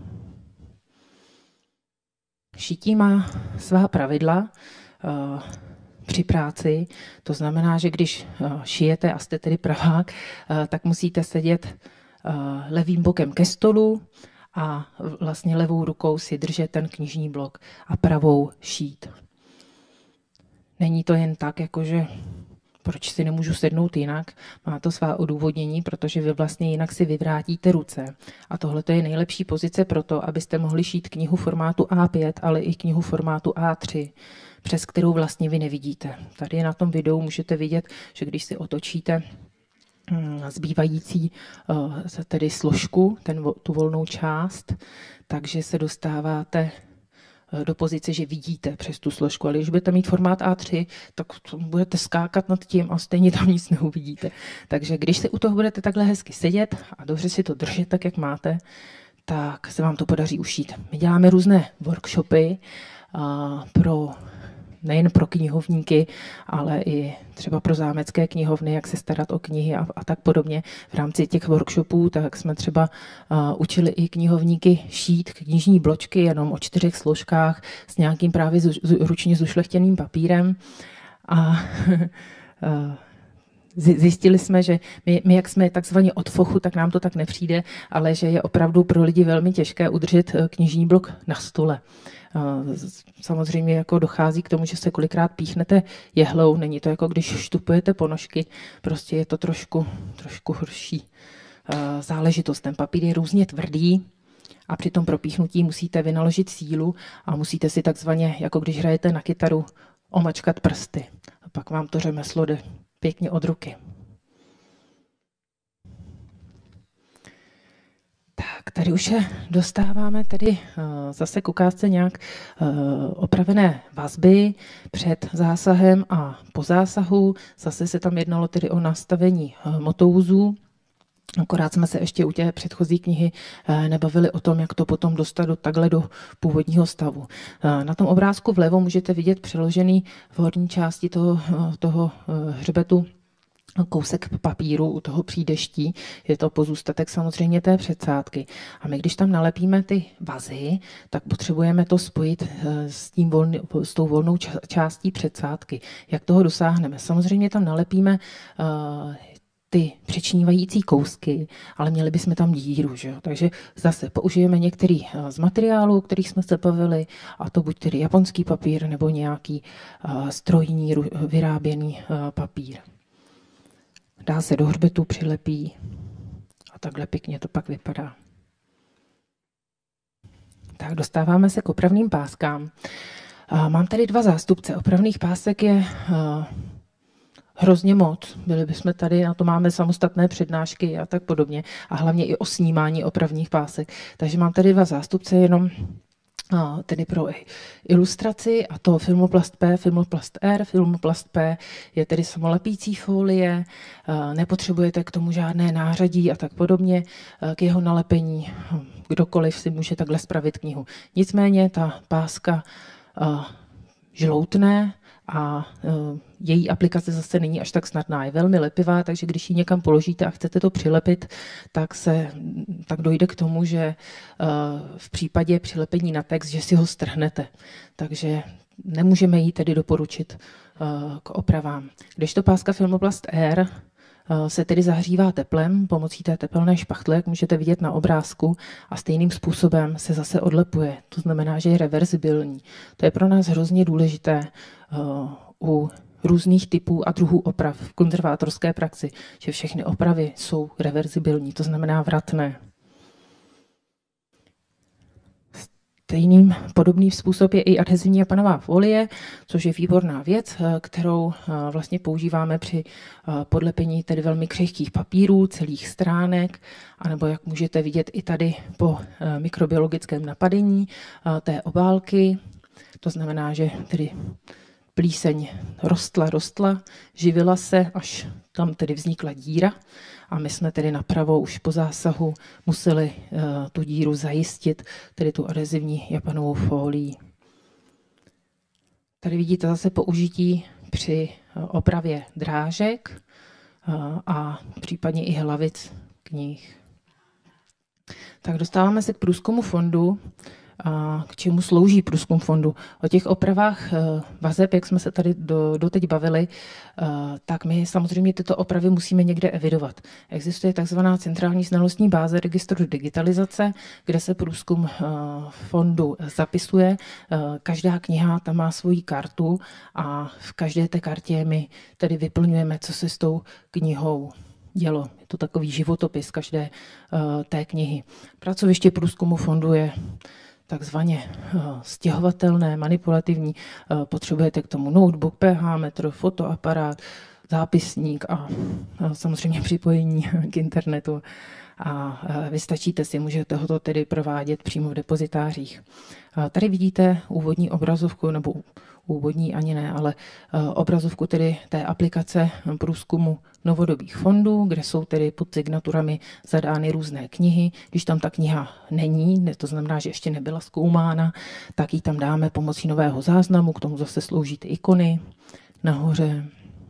Šití má svá pravidla uh, při práci, to znamená, že když uh, šijete a jste tedy pravák, uh, tak musíte sedět uh, levým bokem ke stolu a vlastně levou rukou si držet ten knižní blok a pravou šít. Není to jen tak, jakože proč si nemůžu sednout jinak, má to svá odůvodnění, protože vy vlastně jinak si vyvrátíte ruce. A tohle je nejlepší pozice pro to, abyste mohli šít knihu formátu á pět, ale i knihu formátu á tři, přes kterou vlastně vy nevidíte. Tady na tom videu můžete vidět, že když si otočíte zbývající tedy složku, ten, tu volnou část, takže se dostáváte do pozice, že vidíte přes tu složku. Ale když budete mít formát á tři, tak budete skákat nad tím a stejně tam nic neuvidíte. Takže když se u toho budete takhle hezky sedět a dobře si to držet tak, jak máte, tak se vám to podaří ušít. My děláme různé workshopy a pro nejen pro knihovníky, ale i třeba pro zámecké knihovny, jak se starat o knihy a, a tak podobně. V rámci těch workshopů tak jsme třeba uh, učili i knihovníky šít knižní bločky jenom o čtyřech složkách s nějakým právě zu, zu, ručně zušlechtěným papírem. A uh, zjistili jsme, že my, my jak jsme takzvaně od fochu, tak nám to tak nepřijde, ale že je opravdu pro lidi velmi těžké udržet knižní blok na stole. Samozřejmě jako dochází k tomu, že se kolikrát píchnete jehlou, není to jako když štupujete ponožky, prostě je to trošku, trošku horší záležitost. Ten papír je různě tvrdý a při tom propíchnutí musíte vynaložit sílu a musíte si takzvaně, jako když hrajete na kytaru, omačkat prsty. A pak vám to řemeslo jde pěkně od ruky. Tak, tady už se dostáváme tedy uh, zase k ukázce nějak uh, opravené vazby před zásahem a po zásahu. Zase se tam jednalo tedy o nastavení uh, motouzů. Akorát jsme se ještě u té předchozí knihy uh, nebavili o tom, jak to potom dostat do, takhle do původního stavu. Uh, na tom obrázku vlevo můžete vidět přeložený v horní části toho, uh, toho uh, hřbetu kousek papíru u toho přídeští, je to pozůstatek samozřejmě té předsádky. A my, když tam nalepíme ty vazy, tak potřebujeme to spojit s, tím volný, s tou volnou částí předsádky. Jak toho dosáhneme? Samozřejmě tam nalepíme uh, ty přečnívající kousky, ale měli bychom tam díru. Že? Takže zase použijeme některý z materiálů, o kterých jsme se bavili, a to buď tedy japonský papír nebo nějaký uh, strojní vyráběný uh, papír. Dá se do hřbetu, přilepí a takhle pěkně to pak vypadá. Tak dostáváme se k opravným páskám. Mám tady dva zástupce. Opravných pásek je hrozně moc. Byli bychom tady, na to máme samostatné přednášky a tak podobně. A hlavně i o snímání opravných pásek. Takže mám tady dva zástupce jenom A tedy pro ilustraci, a to Filmoplast P, Filmoplast R. Filmoplast P je tedy samolepící folie, nepotřebujete k tomu žádné nářadí a tak podobně. K jeho nalepení kdokoliv si může takhle spravit knihu. Nicméně ta páska žloutne a její aplikace zase není až tak snadná. Je velmi lepivá, takže když ji někam položíte a chcete to přilepit, tak, se, tak dojde k tomu, že v případě přilepení na text, že si ho strhnete. Takže nemůžeme ji tedy doporučit k opravám. Když to páska Filmoplast R se tedy zahřívá teplem pomocí té tepelné špachtle, jak můžete vidět na obrázku, a stejným způsobem se zase odlepuje. To znamená, že je reverzibilní. To je pro nás hrozně důležité uh, u různých typů a druhů oprav v konzervátorské praxi, že všechny opravy jsou reverzibilní, to znamená vratné. Stejný podobný způsob je i adhezivní japanová folie, což je výborná věc, kterou vlastně používáme při podlepení tedy velmi křehkých papírů, celých stránek, anebo jak můžete vidět i tady po mikrobiologickém napadení té obálky. To znamená, že tedy plíseň rostla, rostla, živila se, až tam tedy vznikla díra a my jsme tedy napravo už po zásahu museli uh, tu díru zajistit, tedy tu adhezivní japanovou fólií. Tady vidíte zase použití při opravě drážek a případně i hlavic knih. Tak dostáváme se k průzkumu fondu. A k čemu slouží průzkum fondu. O těch opravách vazeb, jak jsme se tady do, doteď bavili, tak my samozřejmě tyto opravy musíme někde evidovat. Existuje takzvaná centrální znalostní báze registru digitalizace, kde se průzkum fondu zapisuje. Každá kniha tam má svoji kartu a v každé té kartě my tedy vyplňujeme, co se s tou knihou dělo. Je to takový životopis každé té knihy. Pracoviště průzkumu fondu je takzvaně stěhovatelné, manipulativní. Potřebujete k tomu notebook, pé há metr, fotoaparát, zápisník a samozřejmě připojení k internetu. A vystačíte si, můžete ho to tedy provádět přímo v depozitářích. Tady vidíte úvodní obrazovku, nebo úvodní ani ne, ale obrazovku tedy té aplikace průzkumu novodobých fondů, kde jsou tedy pod signaturami zadány různé knihy. Když tam ta kniha není, to znamená, že ještě nebyla zkoumána, tak ji tam dáme pomocí nového záznamu, k tomu zase slouží ty ikony nahoře.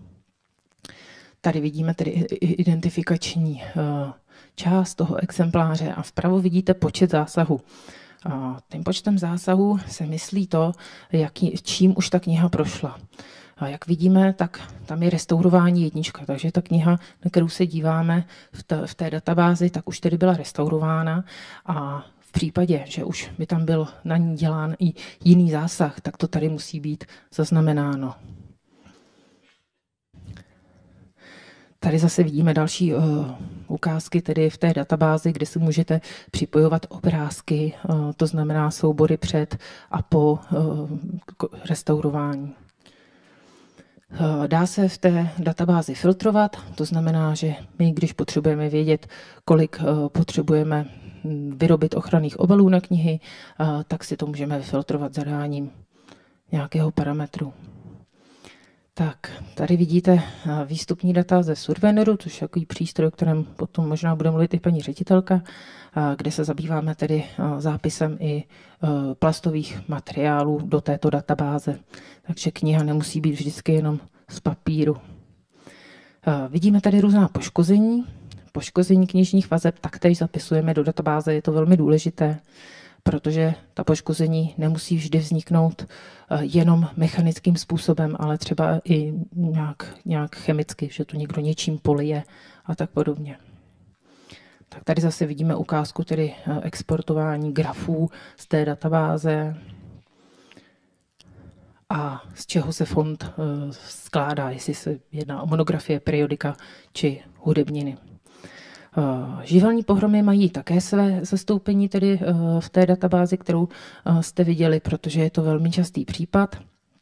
Tady vidíme tedy identifikační část toho exempláře a vpravo vidíte počet zásahů. A tím počtem zásahů se myslí to, jaký, čím už ta kniha prošla. A jak vidíme, tak tam je restaurování jednička, takže ta kniha, na kterou se díváme v té, v té databázi, tak už tedy byla restaurována a v případě, že už by tam byl na ní dělán i jiný zásah, tak to tady musí být zaznamenáno. Tady zase vidíme další uh, ukázky tedy v té databázi, kde si můžete připojovat obrázky, uh, to znamená soubory před a po uh, restaurování. Uh, dá se v té databázi filtrovat, to znamená, že my, když potřebujeme vědět, kolik uh, potřebujeme vyrobit ochranných obalů na knihy, uh, tak si to můžeme vyfiltrovat zadáním nějakého parametru. Tak, tady vidíte výstupní data ze Surveneru, což je takový přístroj, o kterém potom možná bude mluvit i paní ředitelka, kde se zabýváme tedy zápisem i plastových materiálů do této databáze. Takže kniha nemusí být vždycky jenom z papíru. Vidíme tady různá poškození. Poškození knižních vazeb taktéž zapisujeme do databáze, je to velmi důležité, protože ta poškození nemusí vždy vzniknout jenom mechanickým způsobem, ale třeba i nějak, nějak chemicky, že to někdo něčím polije a tak podobně. Tak tady zase vidíme ukázku tedy exportování grafů z té databáze a z čeho se fond skládá, jestli se jedná o monografie, periodika či hudebniny. Živelní pohromy mají také své zastoupení tedy v té databázi, kterou jste viděli, protože je to velmi častý případ.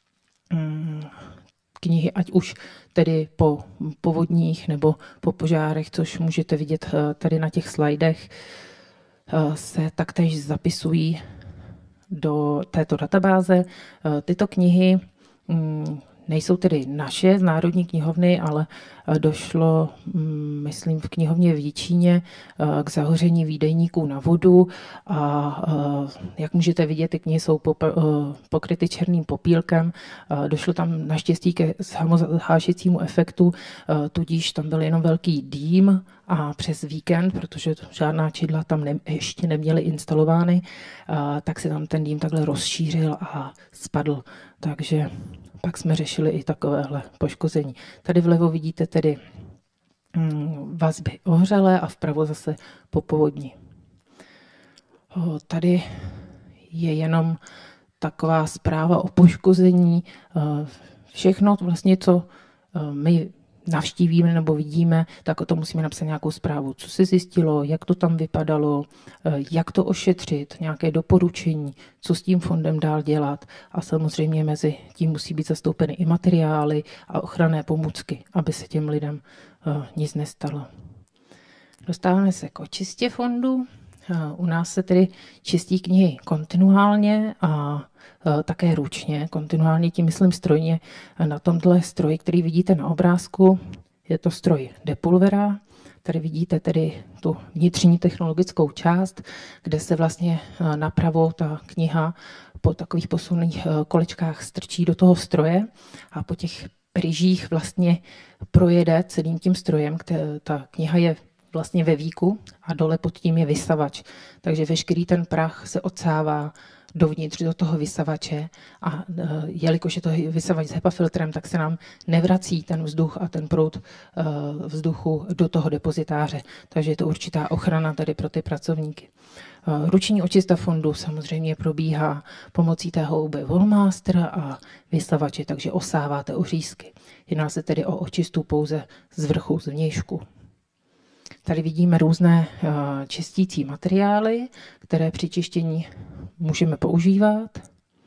Knihy, ať už tedy po povodních nebo po požárech, což můžete vidět tady na těch slajdech, se taktéž zapisují do této databáze. Tyto knihy nejsou tedy naše z Národní knihovny, ale došlo, myslím, v knihovně v Jičíně k zahoření výdejníků na vodu a jak můžete vidět, ty knihy jsou pokryty černým popílkem. Došlo tam naštěstí ke samohášicímu efektu, tudíž tam byl jenom velký dým a přes víkend, protože žádná čidla tam ne, ještě neměly instalovány, tak se tam ten dým takhle rozšířil a spadl. Takže pak jsme řešili i takovéhle poškození. Tady vlevo vidíte tedy vazby ohřelé a vpravo zase po povodni. Tady je jenom taková zpráva o poškození. Všechno vlastně, co my navštívíme nebo vidíme, tak o tom musíme napsat nějakou zprávu, co se zjistilo, jak to tam vypadalo, jak to ošetřit, nějaké doporučení, co s tím fondem dál dělat a samozřejmě mezi tím musí být zastoupeny i materiály a ochranné pomůcky, aby se těm lidem nic nestalo. Dostáváme se k očistě fondu. U nás se tedy čistí knihy kontinuálně a také ručně, kontinuálně, tím myslím strojně. Na tomhle stroji, který vidíte na obrázku, je to stroj Depulvera. Tady vidíte tedy tu vnitřní technologickou část, kde se vlastně napravo ta kniha po takových posunných kolečkách strčí do toho stroje a po těch pryžích vlastně projede celým tím strojem. Ta kniha je vlastně ve víku a dole pod tím je vysavač. Takže veškerý ten prach se odsává dovnitř do toho vysavače a jelikož je to vysavač s HEPA filtrem, tak se nám nevrací ten vzduch a ten proud vzduchu do toho depozitáře. Takže je to určitá ochrana tady pro ty pracovníky. Ruční očista fondu samozřejmě probíhá pomocí té hoube Wallmaster a vysavače, takže osáváte ořízky. Jedná se tedy o očistu pouze z vrchu, z vnějšku. Tady vidíme různé čistící materiály, které při čištění můžeme používat.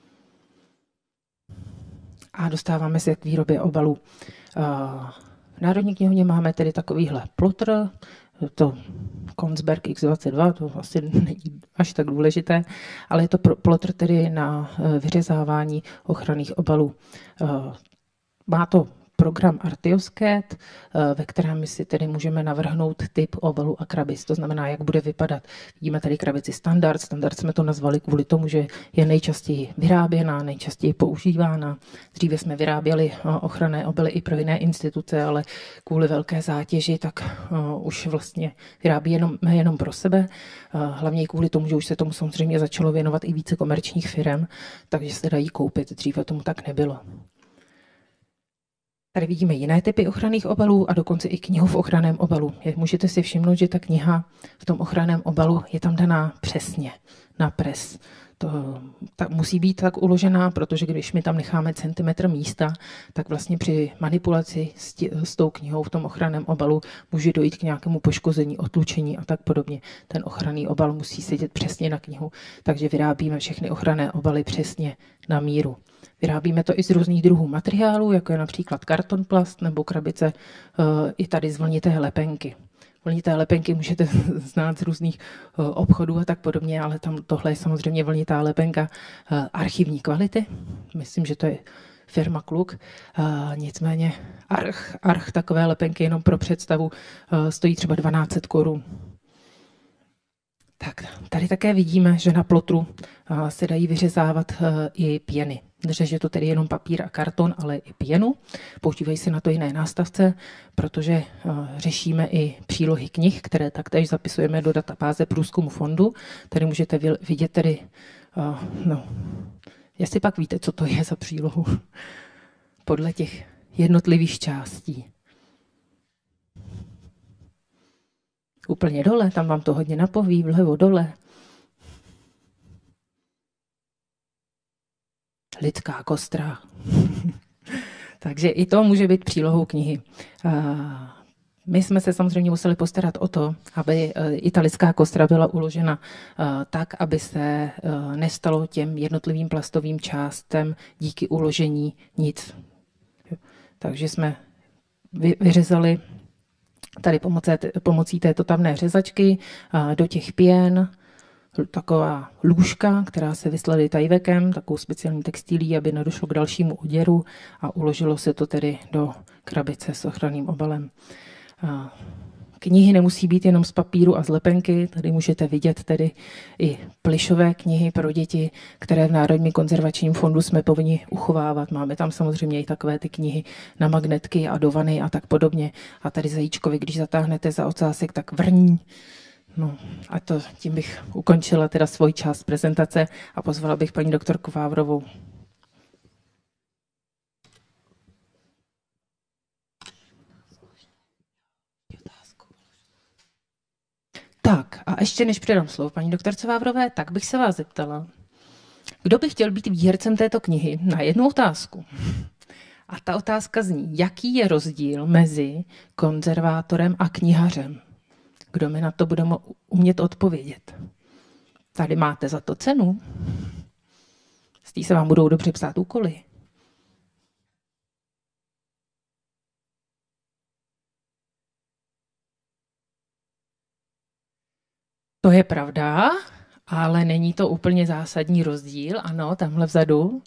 A dostáváme se k výrobě obalů. V Národní knihovně máme tedy takovýhle plotr, to Kongsberg X dvacet dva, to asi není až tak důležité, ale je to plotr tedy na vyřezávání ochranných obalů. Má to program Artioscat, ve kterém my si tedy můžeme navrhnout typ obalu a krabic, to znamená, jak bude vypadat. Vidíme tady krabici standard, standard jsme to nazvali kvůli tomu, že je nejčastěji vyráběná, nejčastěji používána. Dříve jsme vyráběli ochranné obaly i pro jiné instituce, ale kvůli velké zátěži, tak už vlastně vyrábí jenom, jenom pro sebe. Hlavně kvůli tomu, že už se tomu samozřejmě začalo věnovat i více komerčních firm, takže se dají koupit. Dříve tomu tak nebylo. Tady vidíme jiné typy ochranných obalů a dokonce i knihu v ochranném obalu. Můžete si všimnout, že ta kniha v tom ochranném obalu je tam daná přesně na pres. To ta, musí být tak uložená, protože když my tam necháme centimetr místa, tak vlastně při manipulaci s, tě, s tou knihou v tom ochranném obalu může dojít k nějakému poškození, otlučení a tak podobně. Ten ochranný obal musí sedět přesně na knihu, takže vyrábíme všechny ochranné obaly přesně na míru. Vyrábíme to i z různých druhů materiálů, jako je například kartonplast nebo krabice i tady z vlnité lepenky. Vlnité lepenky můžete znát z různých obchodů a tak podobně, ale tam tohle je samozřejmě vlnitá lepenka archivní kvality. Myslím, že to je firma Kluk. Nicméně arch, arch takové lepenky jenom pro představu stojí třeba dvanáct set korun. Tak, tady také vidíme, že na plotru se dají vyřezávat i pěny. Než je to tedy jenom papír a karton, ale i pěnu. Používají se na to jiné nástavce, protože řešíme i přílohy knih, které taktéž zapisujeme do databáze průzkumu fondu. Tady můžete vidět tedy, no, jestli pak víte, co to je za přílohu, podle těch jednotlivých částí. Úplně dole, tam vám to hodně napoví, vlevo dole. Lidská kostra. Takže i to může být přílohou knihy. My jsme se samozřejmě museli postarat o to, aby i ta lidská kostra byla uložena tak, aby se nestalo těm jednotlivým plastovým částem díky uložení nic. Takže jsme vyřezali tady pomocí, pomocí této tamné řezačky do těch pěn taková lůžka, která se vyslali tajvekem, takovou speciální textilí, aby nedošlo k dalšímu oděru a uložilo se to tedy do krabice s ochranným obalem. Knihy nemusí být jenom z papíru a z lepenky, tady můžete vidět tedy i plišové knihy pro děti, které v Národním konzervačním fondu jsme povinni uchovávat. Máme tam samozřejmě i takové ty knihy na magnetky a do vany a tak podobně. A tady zajíčkovi, když zatáhnete za ocásek, tak vrní. No a to tím bych ukončila teda svou část prezentace a pozvala bych paní doktorku Vávrovou. Tak a ještě než předám slovo paní doktorce Vávrové, tak bych se vás zeptala, kdo by chtěl být výhercem této knihy na jednu otázku. A ta otázka zní, jaký je rozdíl mezi konzervátorem a knihařem? Kdo mi na to bude umět odpovědět? Tady máte za to cenu. Z té se vám budou dobře psát úkoly. To je pravda, ale není to úplně zásadní rozdíl. Ano, tamhle vzadu.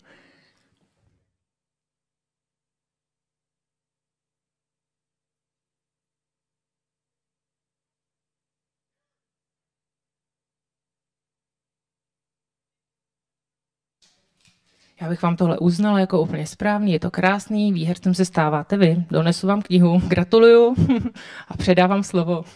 Já bych vám tohle uznala jako úplně správný, je to krásný, výhercem se stáváte vy. Donesu vám knihu, gratuluju a předávám slovo.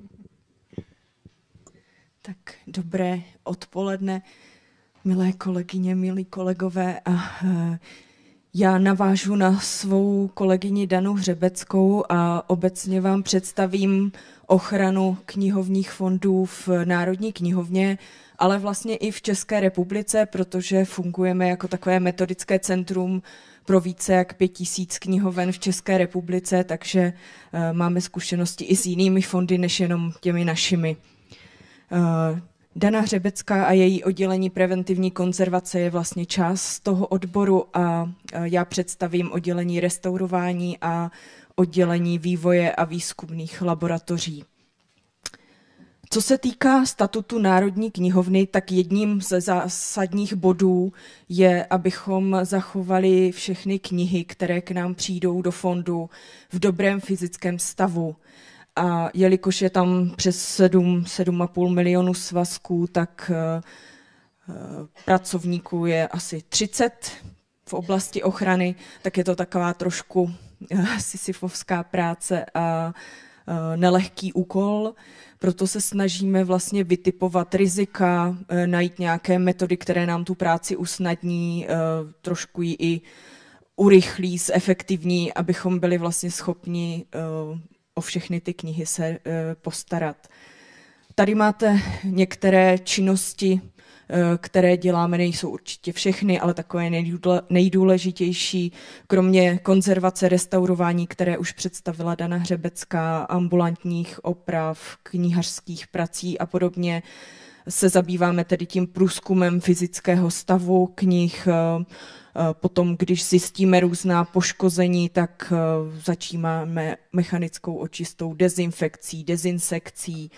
Tak dobré odpoledne, milé kolegyně, milí kolegové. A já navážu na svou kolegyni Danu Hřebeckou a obecně vám představím ochranu knihovních fondů v Národní knihovně, ale vlastně i v České republice, protože fungujeme jako takové metodické centrum pro více jak pět tisíc knihoven v České republice, takže uh, máme zkušenosti i s jinými fondy, než jenom těmi našimi. Uh, Dana Hřebecká a její oddělení preventivní konzervace je vlastně část toho odboru a uh, já představím oddělení restaurování a oddělení vývoje a výzkumných laboratoří. Co se týká statutu Národní knihovny, tak jedním ze zásadních bodů je, abychom zachovali všechny knihy, které k nám přijdou do fondu v dobrém fyzickém stavu. A jelikož je tam přes sedm, sedm a půl milionu svazků, tak uh, pracovníků je asi třicet v oblasti ochrany, tak je to taková trošku uh, sisyfovská práce a uh, nelehký úkol. Proto se snažíme vlastně vytipovat rizika, najít nějaké metody, které nám tu práci usnadní, trošku ji i urychlí, zefektivní, abychom byli vlastně schopni o všechny ty knihy se postarat. Tady máte některé činnosti, které děláme, nejsou určitě všechny, ale takové nejdůležitější, kromě konzervace, restaurování, které už představila Dana Hřebecká, ambulantních oprav, knihařských prací a podobně, se zabýváme tedy tím průzkumem fyzického stavu knih. Potom, když zjistíme různá poškození, tak začínáme mechanickou očistou, dezinfekcí, dezinsekcí,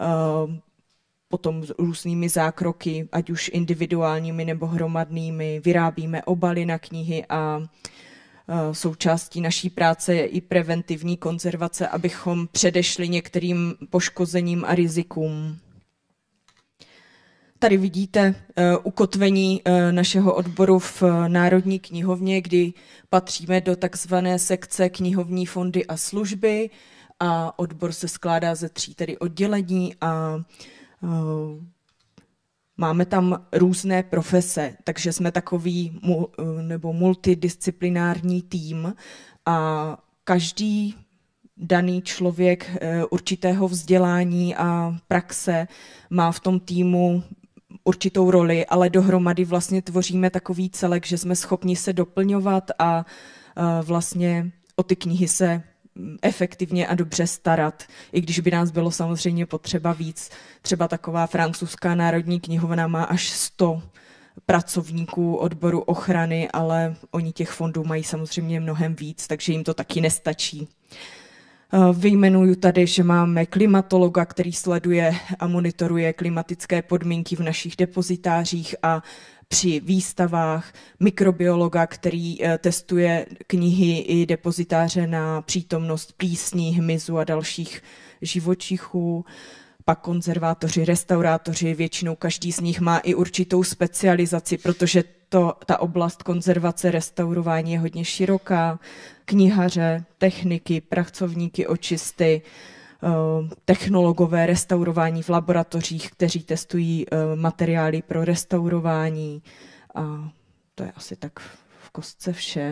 potom různými zákroky, ať už individuálními nebo hromadnými, vyrábíme obaly na knihy a součástí naší práce je i preventivní konzervace, abychom předešli některým poškozením a rizikům. Tady vidíte uh, ukotvení uh, našeho odboru v uh, Národní knihovně, kdy patříme do takzvané sekce knihovní fondy a služby a odbor se skládá ze tří tedy oddělení a máme tam různé profese, takže jsme takový nebo multidisciplinární tým a každý daný člověk určitého vzdělání a praxe má v tom týmu určitou roli, ale dohromady vlastně tvoříme takový celek, že jsme schopni se doplňovat a vlastně o ty knihy se efektivně a dobře starat, i když by nás bylo samozřejmě potřeba víc. Třeba taková francouzská národní knihovna má až sto pracovníků odboru ochrany, ale oni těch fondů mají samozřejmě mnohem víc, takže jim to taky nestačí. Vyjmenuju tady, že máme klimatologa, který sleduje a monitoruje klimatické podmínky v našich depozitářích a při výstavách, mikrobiologa, který testuje knihy i depozitáře na přítomnost plísní, hmyzu a dalších živočichů, pak konzervátoři, restaurátoři, většinou každý z nich má i určitou specializaci, protože to, ta oblast konzervace, restaurování je hodně široká, knihaře, techniky, pracovníky očisty, technologové restaurování v laboratořích, kteří testují materiály pro restaurování. A to je asi tak v kostce vše.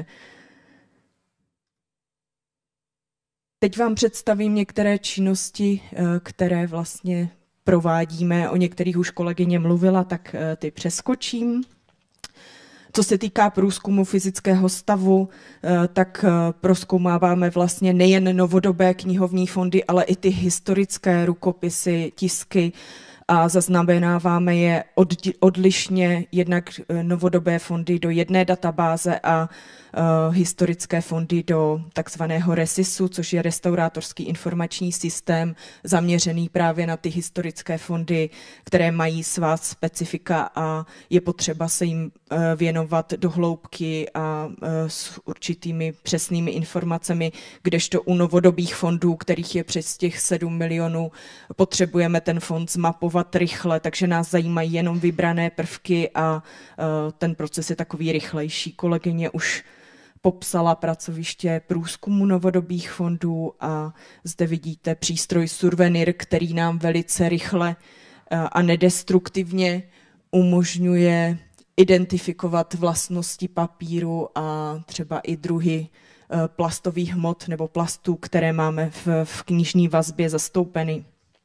Teď vám představím některé činnosti, které vlastně provádíme. O některých už kolegyně mluvila, tak ty přeskočím. Co se týká průzkumu fyzického stavu, tak prozkoumáváme vlastně nejen novodobé knihovní fondy, ale i ty historické rukopisy, tisky a zaznamenáváme je odlišně, jednak novodobé fondy do jedné databáze a uh, historické fondy do takzvaného RESISu, což je restaurátorský informační systém zaměřený právě na ty historické fondy, které mají svá specifika a je potřeba se jim uh, věnovat do hloubky a uh, s určitými přesnými informacemi, kdežto u novodobých fondů, kterých je přes těch sedm milionů, potřebujeme ten fond zmapovat rychle, takže nás zajímají jenom vybrané prvky a uh, ten proces je takový rychlejší. Kolegyně už popsala pracoviště průzkumu novodobých fondů a zde vidíte přístroj Survenir, který nám velice rychle a nedestruktivně umožňuje identifikovat vlastnosti papíru a třeba i druhy plastových hmot nebo plastů, které máme v, v knižní vazbě zastoupeny.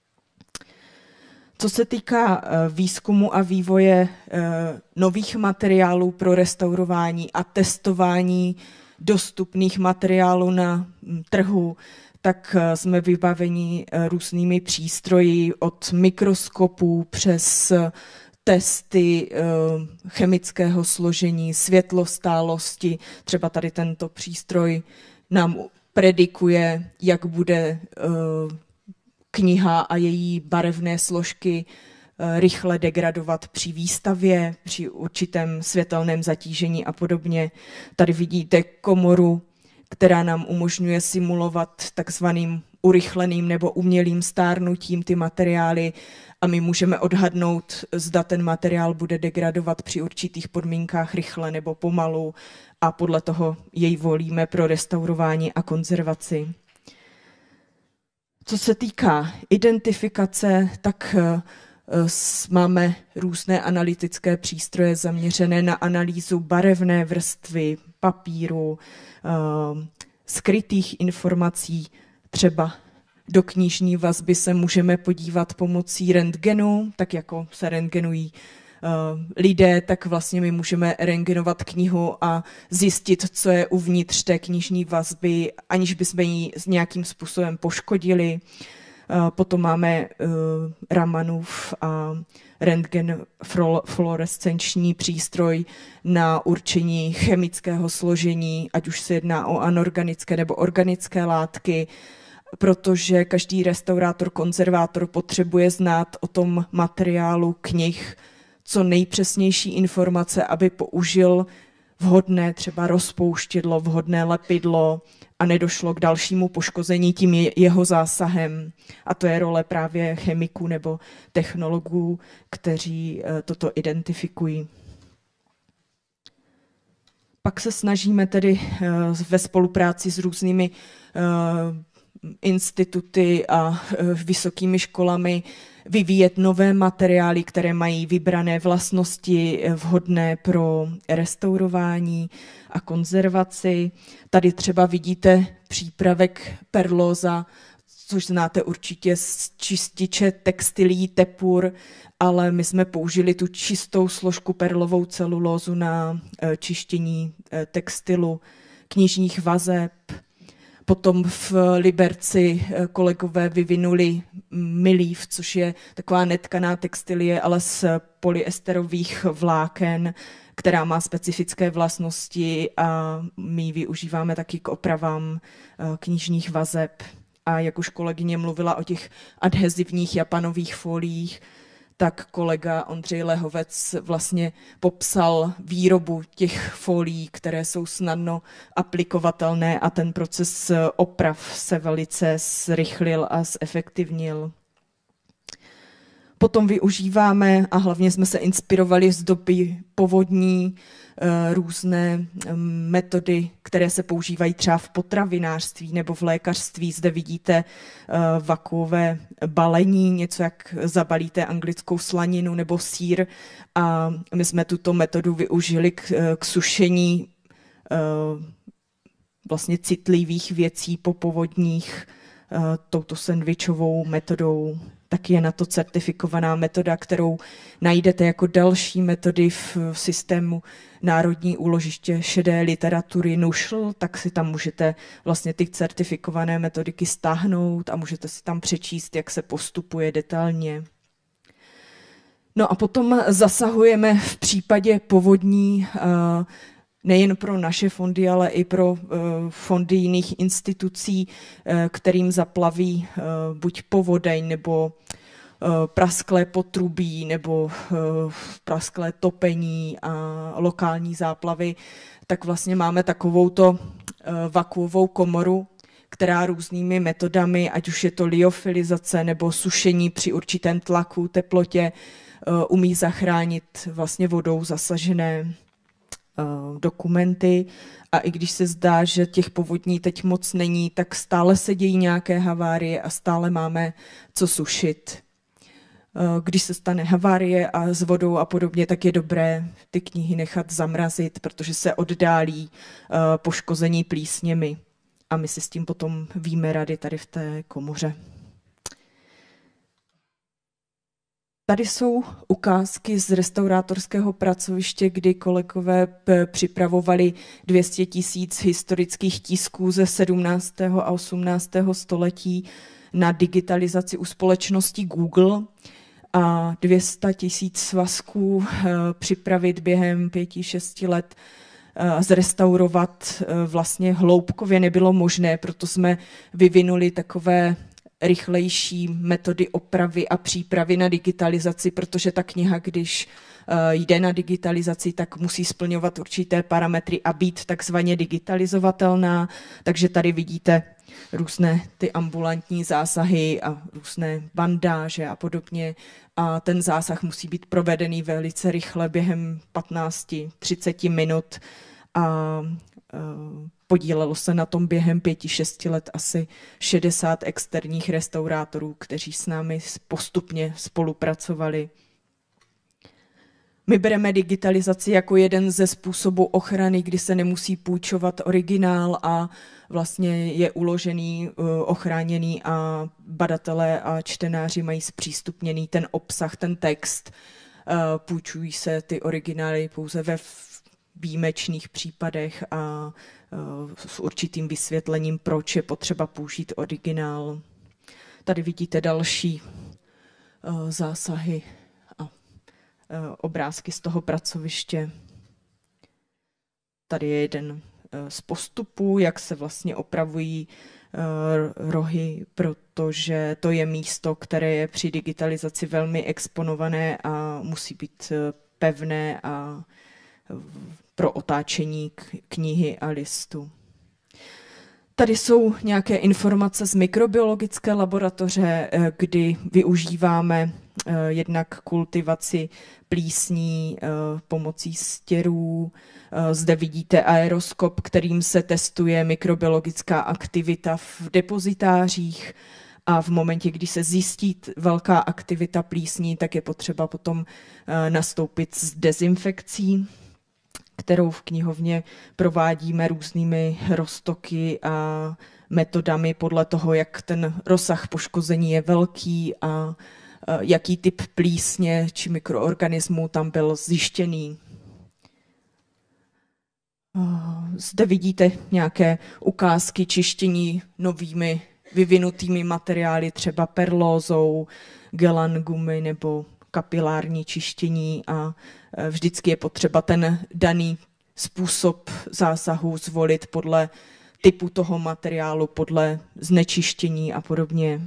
Co se týká výzkumu a vývoje nových materiálů pro restaurování a testování dostupných materiálů na trhu, tak jsme vybaveni různými přístroji od mikroskopů přes testy chemického složení, světlostálosti. Třeba tady tento přístroj nám predikuje, jak bude kniha a její barevné složky rychle degradovat při výstavě, při určitém světelném zatížení a podobně. Tady vidíte komoru, která nám umožňuje simulovat takzvaným urychleným nebo umělým stárnutím ty materiály a my můžeme odhadnout, zda ten materiál bude degradovat při určitých podmínkách rychle nebo pomalu a podle toho jej volíme pro restaurování a konzervaci. Co se týká identifikace, tak máme různé analytické přístroje zaměřené na analýzu barevné vrstvy papíru, skrytých informací, třeba do knižní vazby se můžeme podívat pomocí rentgenu, tak jako se rentgenují lidé, tak vlastně my můžeme rentgenovat knihu a zjistit, co je uvnitř té knižní vazby, aniž bychom ji nějakým způsobem poškodili. Potom máme Ramanův a rentgen fluorescenční přístroj na určení chemického složení, ať už se jedná o anorganické nebo organické látky, protože každý restaurátor, konzervátor potřebuje znát o tom materiálu knih co nejpřesnější informace, aby použil vhodné třeba rozpouštědlo, vhodné lepidlo a nedošlo k dalšímu poškození tím jeho zásahem. A to je role právě chemiků nebo technologů, kteří toto identifikují. Pak se snažíme tedy ve spolupráci s různými instituty a vysokými školami vyvíjet nové materiály, které mají vybrané vlastnosti vhodné pro restaurování a konzervaci. Tady třeba vidíte přípravek Perlóza, což znáte určitě z čističe textilí Tepur, ale my jsme použili tu čistou složku perlovou celulózu na čištění textilu, knižních vazeb. Potom v Liberci kolegové vyvinuli Milív, což je taková netkaná textilie, ale z polyesterových vláken, která má specifické vlastnosti a my ji využíváme taky k opravám knižních vazeb. A jak už kolegyně mluvila o těch adhezivních japanových foliích, tak kolega Ondřej Lehovec vlastně popsal výrobu těch folií, které jsou snadno aplikovatelné a ten proces oprav se velice zrychlil a zefektivnil. Potom využíváme, a hlavně jsme se inspirovali z doby povodní, různé metody, které se používají třeba v potravinářství nebo v lékařství. Zde vidíte vakuové balení, něco jak zabalíte anglickou slaninu nebo sýr. A my jsme tuto metodu využili k, k sušení vlastně citlivých věcí po povodních touto sendvičovou metodou. Taky je na to certifikovaná metoda, kterou najdete jako další metody v systému Národní úložiště šedé literatury N U Š L, tak si tam můžete vlastně ty certifikované metodiky stáhnout a můžete si tam přečíst, jak se postupuje detailně. No a potom zasahujeme v případě povodní nejen pro naše fondy, ale i pro fondy jiných institucí, kterým zaplaví buď povodeň, nebo prasklé potrubí, nebo prasklé topení a lokální záplavy, tak vlastně máme takovouto vakuovou komoru, která různými metodami, ať už je to liofilizace nebo sušení při určitém tlaku, teplotě, umí zachránit vlastně vodou zasažené dokumenty. A i když se zdá, že těch povodní teď moc není, tak stále se dějí nějaké havárie a stále máme co sušit. Když se stane havárie a s vodou a podobně, tak je dobré ty knihy nechat zamrazit, protože se oddálí poškození plísněmi. A my si s tím potom víme rady tady v té komoře. Tady jsou ukázky z restaurátorského pracoviště, kdy kolegové připravovali dvě stě tisíc historických tisků ze sedmnáctého a osmnáctého století na digitalizaci u společnosti Google a dvě stě tisíc svazků připravit během pěti, šesti let zrestaurovat vlastně hloubkově nebylo možné, proto jsme vyvinuli takové rychlejší metody opravy a přípravy na digitalizaci, protože ta kniha, když jde na digitalizaci, tak musí splňovat určité parametry a být takzvaně digitalizovatelná. Takže tady vidíte různé ty ambulantní zásahy a různé bandáže a podobně. A ten zásah musí být provedený velice rychle během patnáct třicet minut a podílelo se na tom během pěti, šesti let asi šedesát externích restaurátorů, kteří s námi postupně spolupracovali. My bereme digitalizaci jako jeden ze způsobů ochrany, kdy se nemusí půjčovat originál a vlastně je uložený, ochráněný a badatelé a čtenáři mají zpřístupněný ten obsah, ten text. Půjčují se ty originály pouze ve výjimečných případech a s určitým vysvětlením, proč je potřeba použít originál. Tady vidíte další zásahy a obrázky z toho pracoviště. Tady je jeden z postupů, jak se vlastně opravují rohy, protože to je místo, které je při digitalizaci velmi exponované a musí být pevné a pro otáčení knihy a listu. Tady jsou nějaké informace z mikrobiologické laboratoře, kdy využíváme jednak kultivaci plísní pomocí stěrů. Zde vidíte aeroskop, kterým se testuje mikrobiologická aktivita v depozitářích a v momentě, kdy se zjistí velká aktivita plísní, tak je potřeba potom nastoupit s dezinfekcí, kterou v knihovně provádíme různými roztoky a metodami podle toho, jak ten rozsah poškození je velký a jaký typ plísně či mikroorganismů tam byl zjištěný. Zde vidíte nějaké ukázky čištění novými vyvinutými materiály, třeba perlózou, gelan gumy nebo kapilární čištění a vždycky je potřeba ten daný způsob zásahu zvolit podle typu toho materiálu, podle znečištění a podobně.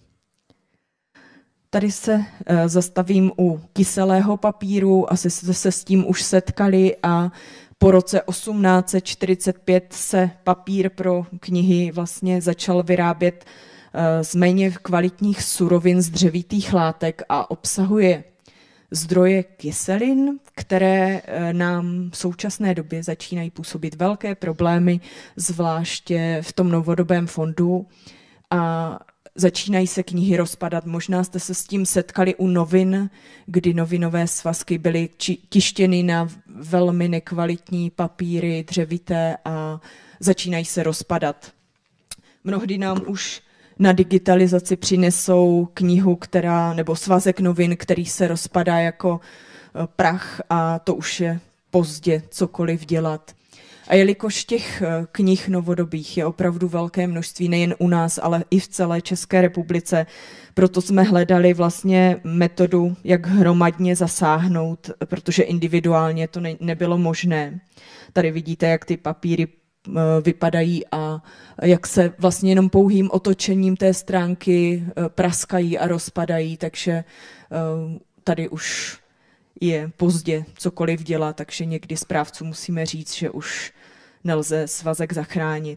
Tady se zastavím u kyselého papíru, asi jste se s tím už setkali a po roce osmnáct set čtyřicet pět se papír pro knihy vlastně začal vyrábět z méně kvalitních surovin z dřevitých látek a obsahuje zdroje kyselin, které nám v současné době začínají působit velké problémy, zvláště v tom novodobém fondu a začínají se knihy rozpadat. Možná jste se s tím setkali u novin, kdy novinové svazky byly tištěny na velmi nekvalitní papíry, dřevité a začínají se rozpadat. Mnohdy nám už na digitalizaci přinesou knihu, která, nebo svazek novin, který se rozpadá jako prach a to už je pozdě cokoliv dělat. A jelikož těch knih novodobých je opravdu velké množství, nejen u nás, ale i v celé České republice, proto jsme hledali vlastně metodu, jak hromadně zasáhnout, protože individuálně to ne, nebylo možné. Tady vidíte, jak ty papíry vypadají a jak se vlastně jenom pouhým otočením té stránky praskají a rozpadají, takže tady už je pozdě cokoliv dělat, takže někdy správcům musíme říct, že už nelze svazek zachránit.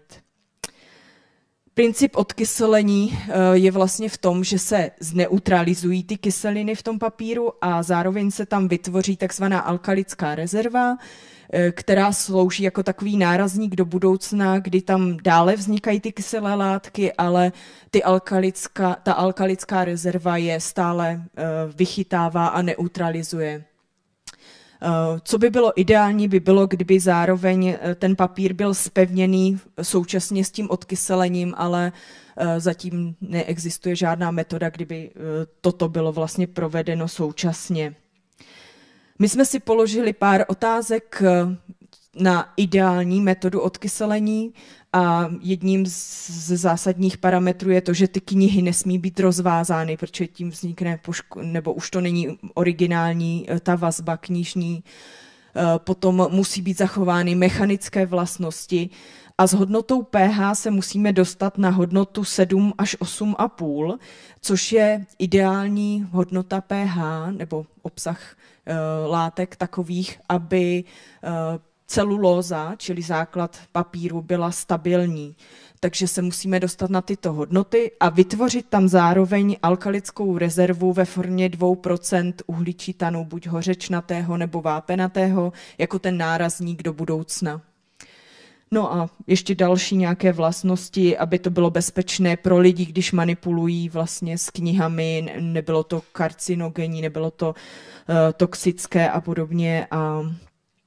Princip odkyselení je vlastně v tom, že se zneutralizují ty kyseliny v tom papíru a zároveň se tam vytvoří takzvaná alkalická rezerva, která slouží jako takový nárazník do budoucna, kdy tam dále vznikají ty kyselé látky, ale ty alkalická, ta alkalická rezerva je stále vychytává a neutralizuje. Co by bylo ideální, by bylo, kdyby zároveň ten papír byl zpevněný současně s tím odkyselením, ale zatím neexistuje žádná metoda, kdyby toto bylo vlastně provedeno současně. My jsme si položili pár otázek na ideální metodu odkyselení a jedním z zásadních parametrů je to, že ty knihy nesmí být rozvázány, protože tím vznikne, poško- nebo už to není originální ta vazba knižní. Potom musí být zachovány mechanické vlastnosti a s hodnotou pH se musíme dostat na hodnotu sedm až osm a půl, což je ideální hodnota pH nebo obsah látek takových, aby celulóza, čili základ papíru, byla stabilní. Takže se musíme dostat na tyto hodnoty a vytvořit tam zároveň alkalickou rezervu ve formě dvě procenta uhličitanu, buď hořečnatého nebo vápenatého, jako ten nárazník do budoucna. No a ještě další nějaké vlastnosti, aby to bylo bezpečné pro lidi, když manipulují vlastně s knihami, nebylo to karcinogenní, nebylo to uh, toxické a podobně. A uh,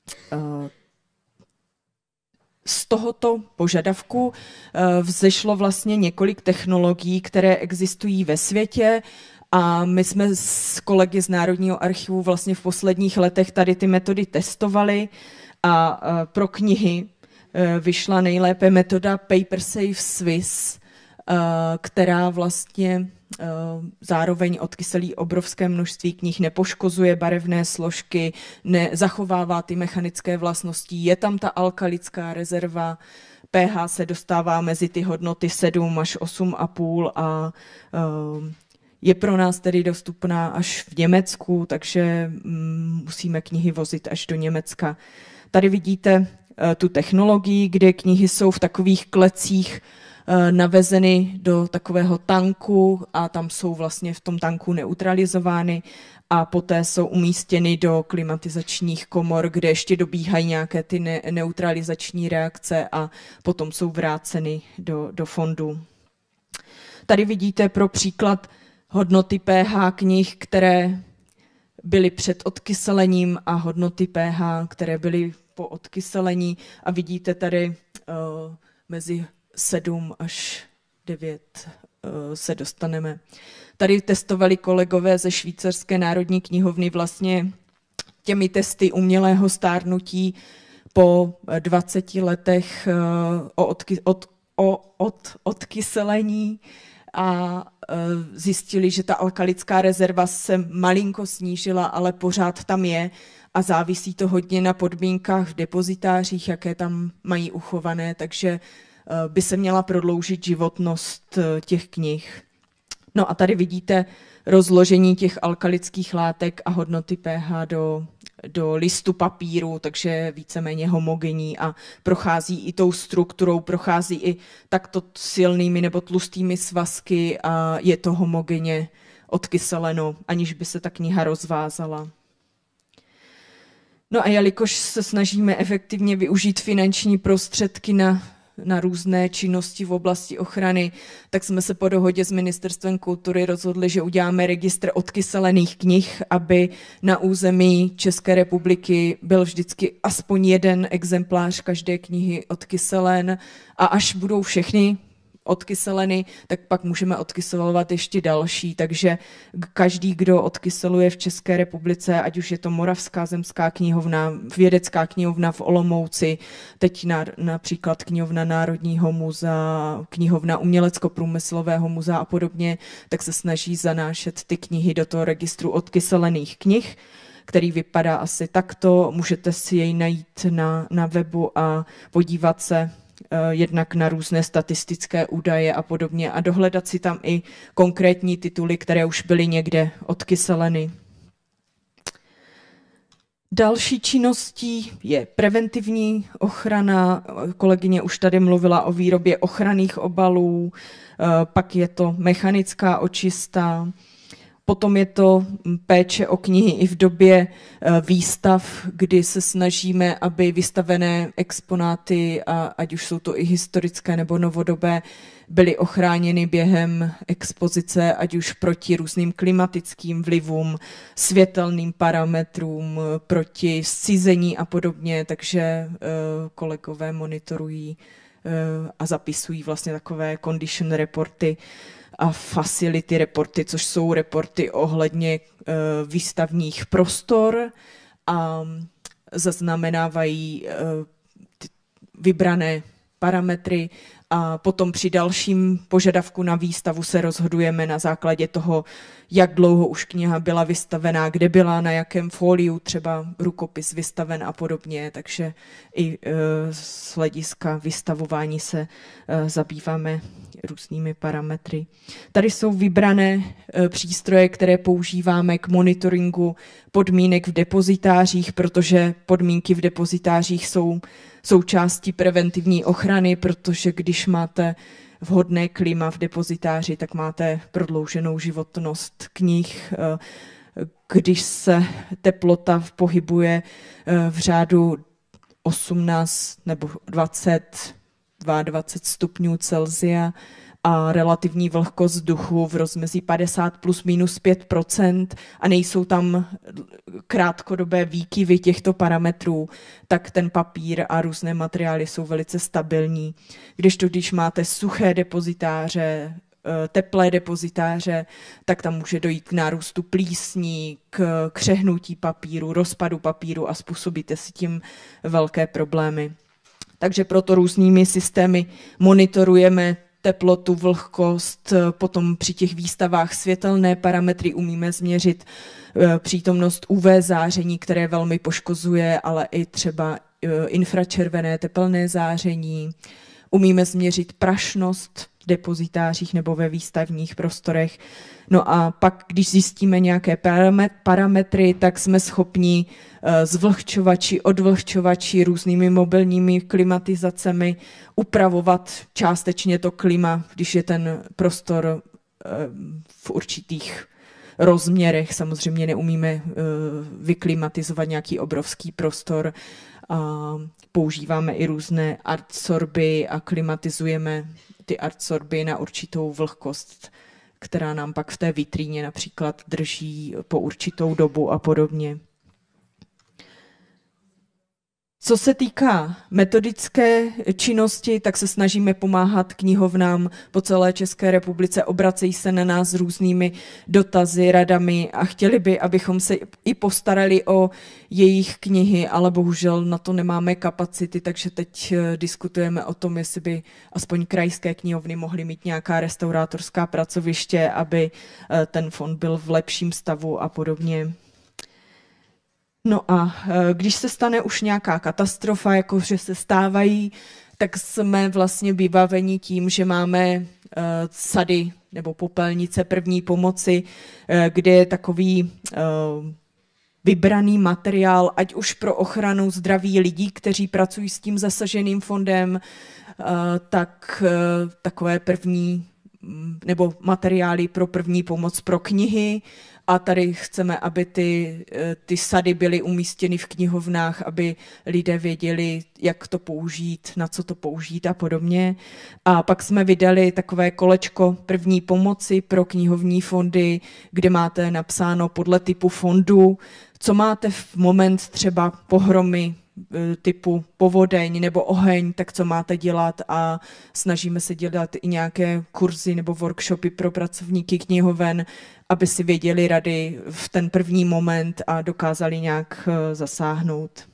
z tohoto požadavku uh, vzešlo vlastně několik technologií, které existují ve světě. A my jsme s kolegy z Národního archivu vlastně v posledních letech tady ty metody testovali a uh, pro knihy vyšla nejlépe metoda PaperSafe Swiss, která vlastně zároveň odkyselí obrovské množství knih, nepoškozuje barevné složky, nezachovává ty mechanické vlastnosti, je tam ta alkalická rezerva, pH se dostává mezi ty hodnoty sedm až osm a půl a je pro nás tedy dostupná až v Německu, takže musíme knihy vozit až do Německa. Tady vidíte tu technologii, kde knihy jsou v takových klecích navezeny do takového tanku a tam jsou vlastně v tom tanku neutralizovány a poté jsou umístěny do klimatizačních komor, kde ještě dobíhají nějaké ty ne- neutralizační reakce a potom jsou vráceny do, do fondu. Tady vidíte pro příklad hodnoty pH knih, které byly před odkyselením a hodnoty pH, které byly po odkyselení a vidíte tady uh, mezi sedm až devět uh, se dostaneme. Tady testovali kolegové ze Švýcarské národní knihovny vlastně těmi testy umělého stárnutí po dvaceti letech uh, o, odky, od, o od, odkyselení a uh, zjistili, že ta alkalická rezerva se malinko snížila, ale pořád tam je. A závisí to hodně na podmínkách v depozitářích, jaké tam mají uchované, takže by se měla prodloužit životnost těch knih. No a tady vidíte rozložení těch alkalických látek a hodnoty pH do, do listu papíru, takže víceméně homogenní a prochází i tou strukturou, prochází i takto silnými nebo tlustými svazky a je to homogenně odkyseleno, aniž by se ta kniha rozvázala. No a jelikož se snažíme efektivně využít finanční prostředky na, na různé činnosti v oblasti ochrany, tak jsme se po dohodě s Ministerstvem kultury rozhodli, že uděláme registr odkyselených knih, aby na území České republiky byl vždycky aspoň jeden exemplář každé knihy odkyselen a až budou všechny odkyseleny, tak pak můžeme odkyselovat ještě další, takže každý, kdo odkyseluje v České republice, ať už je to Moravská zemská knihovna, Vědecká knihovna v Olomouci, teď na, například knihovna Národního muzea, knihovna Umělecko-průmyslového muzea a podobně, tak se snaží zanášet ty knihy do toho registru odkyselených knih, který vypadá asi takto. Můžete si jej najít na, na webu a podívat se jednak na různé statistické údaje a podobně a dohledat si tam i konkrétní tituly, které už byly někde odkyseleny. Další činností je preventivní ochrana. Kolegyně už tady mluvila o výrobě ochranných obalů, pak je to mechanická očista, potom je to péče o knihy i v době výstav, kdy se snažíme, aby vystavené exponáty, a ať už jsou to i historické nebo novodobé, byly ochráněny během expozice, ať už proti různým klimatickým vlivům, světelným parametrům, proti zcizení a podobně, takže kolegové monitorují a zapisují vlastně takové condition reporty a facility reporty, což jsou reporty ohledně uh, výstavních prostor a zaznamenávají uh, ty vybrané parametry a potom při dalším požadavku na výstavu se rozhodujeme na základě toho, jak dlouho už kniha byla vystavená, kde byla, na jakém fóliu třeba rukopis vystaven a podobně, takže i uh, z hlediska vystavování se uh, zabýváme různými parametry. Tady jsou vybrané uh, přístroje, které používáme k monitoringu podmínek v depozitářích, protože podmínky v depozitářích jsou součástí preventivní ochrany, protože když máte vhodné klima v depozitáři, tak máte prodlouženou životnost knih. Když se teplota pohybuje v řádu osmnáct nebo dvacet, dvacet dva stupňů Celsia a relativní vlhkost vzduchu v rozmezí padesát plus minus pět procent a nejsou tam krátkodobé výkyvy těchto parametrů, tak ten papír a různé materiály jsou velice stabilní. Kdežto když máte suché depozitáře, teplé depozitáře, tak tam může dojít k nárůstu plísní, k křehnutí papíru, rozpadu papíru a způsobíte si tím velké problémy. Takže proto různými systémy monitorujeme teplotu, vlhkost, potom při těch výstavách světelné parametry umíme změřit přítomnost U V záření, které velmi poškozuje, ale i třeba infračervené tepelné záření. Umíme změřit prašnost v depozitářích nebo ve výstavních prostorech. No a pak, když zjistíme nějaké parametry, tak jsme schopni zvlhčovači, odvlhčovači, různými mobilními klimatizacemi upravovat částečně to klima, když je ten prostor v určitých rozměrech. Samozřejmě neumíme vyklimatizovat nějaký obrovský prostor. A používáme i různé adsorby a klimatizujeme ty adsorby na určitou vlhkost, která nám pak v té vitríně například drží po určitou dobu a podobně. Co se týká metodické činnosti, tak se snažíme pomáhat knihovnám po celé České republice, obracejí se na nás s různými dotazy, radami a chtěli by, abychom se i postarali o jejich knihy, ale bohužel na to nemáme kapacity, takže teď diskutujeme o tom, jestli by aspoň krajské knihovny mohly mít nějaká restaurátorská pracoviště, aby ten fond byl v lepším stavu a podobně. No a když se stane už nějaká katastrofa, jako že se stávají, tak jsme vlastně vybaveni tím, že máme sady nebo popelnice první pomoci, kde je takový vybraný materiál, ať už pro ochranu zdraví lidí, kteří pracují s tím zasaženým fondem, tak takové první nebo materiály pro první pomoc pro knihy. A tady chceme, aby ty, ty sady byly umístěny v knihovnách, aby lidé věděli, jak to použít, na co to použít a podobně. A pak jsme vydali takové kolečko první pomoci pro knihovní fondy, kde máte napsáno podle typu fondu, co máte v moment třeba pohromy typu povodeň nebo oheň, tak co máte dělat, a snažíme se dělat i nějaké kurzy nebo workshopy pro pracovníky knihoven, aby si věděli rady v ten první moment a dokázali nějak zasáhnout.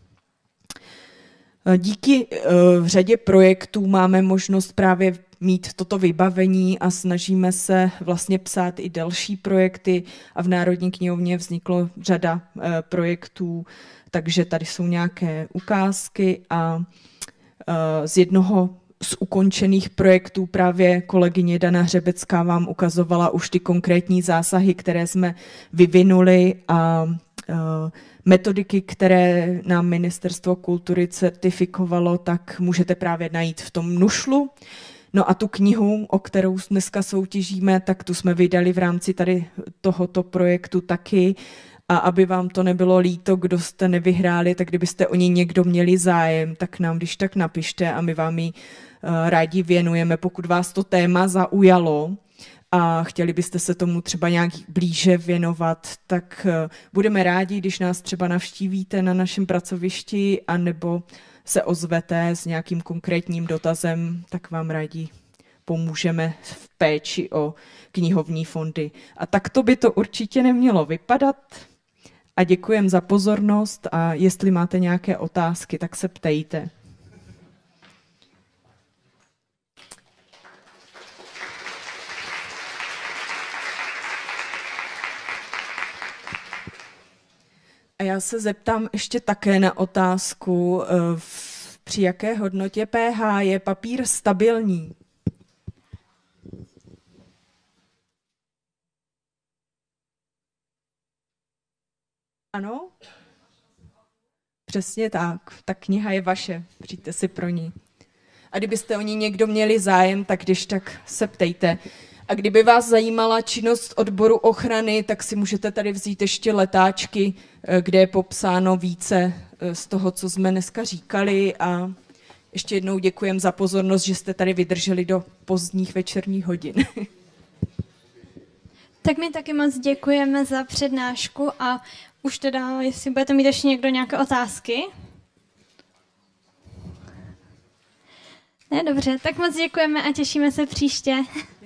Díky uh, řadě projektů máme možnost právě mít toto vybavení a snažíme se vlastně psát i další projekty a v Národní knihovně vzniklo řada uh, projektů, takže tady jsou nějaké ukázky a uh, z jednoho z ukončených projektů právě kolegyně Dana Hřebecká vám ukazovala už ty konkrétní zásahy, které jsme vyvinuli, a uh, metodiky, které nám Ministerstvo kultury certifikovalo, tak můžete právě najít v tom nušlu. No a tu knihu, o kterou dneska soutěžíme, tak tu jsme vydali v rámci tady tohoto projektu taky. A aby vám to nebylo líto, kdo jste nevyhráli, tak kdybyste o ní někdo měli zájem, tak nám když tak napište a my vám ji uh, rádi věnujeme. Pokud vás to téma zaujalo a chtěli byste se tomu třeba nějak blíže věnovat, tak uh, budeme rádi, když nás třeba navštívíte na našem pracovišti anebo se ozvete s nějakým konkrétním dotazem, tak vám rádi pomůžeme v péči o knihovní fondy. A takto by to určitě nemělo vypadat. A děkujem za pozornost, a jestli máte nějaké otázky, tak se ptejte. A já se zeptám ještě také na otázku, při jaké hodnotě P H je papír stabilní? Ano? Přesně tak. Ta kniha je vaše. Přijďte si pro ní. A kdybyste o ní někdo měli zájem, tak když tak se ptejte. A kdyby vás zajímala činnost odboru ochrany, tak si můžete tady vzít ještě letáčky, kde je popsáno více z toho, co jsme dneska říkali. A ještě jednou děkujem za pozornost, že jste tady vydrželi do pozdních večerních hodin. Tak my taky moc děkujeme za přednášku a už teda, jestli budete mít ještě někdo nějaké otázky. Ne, dobře, tak moc děkujeme a těšíme se příště.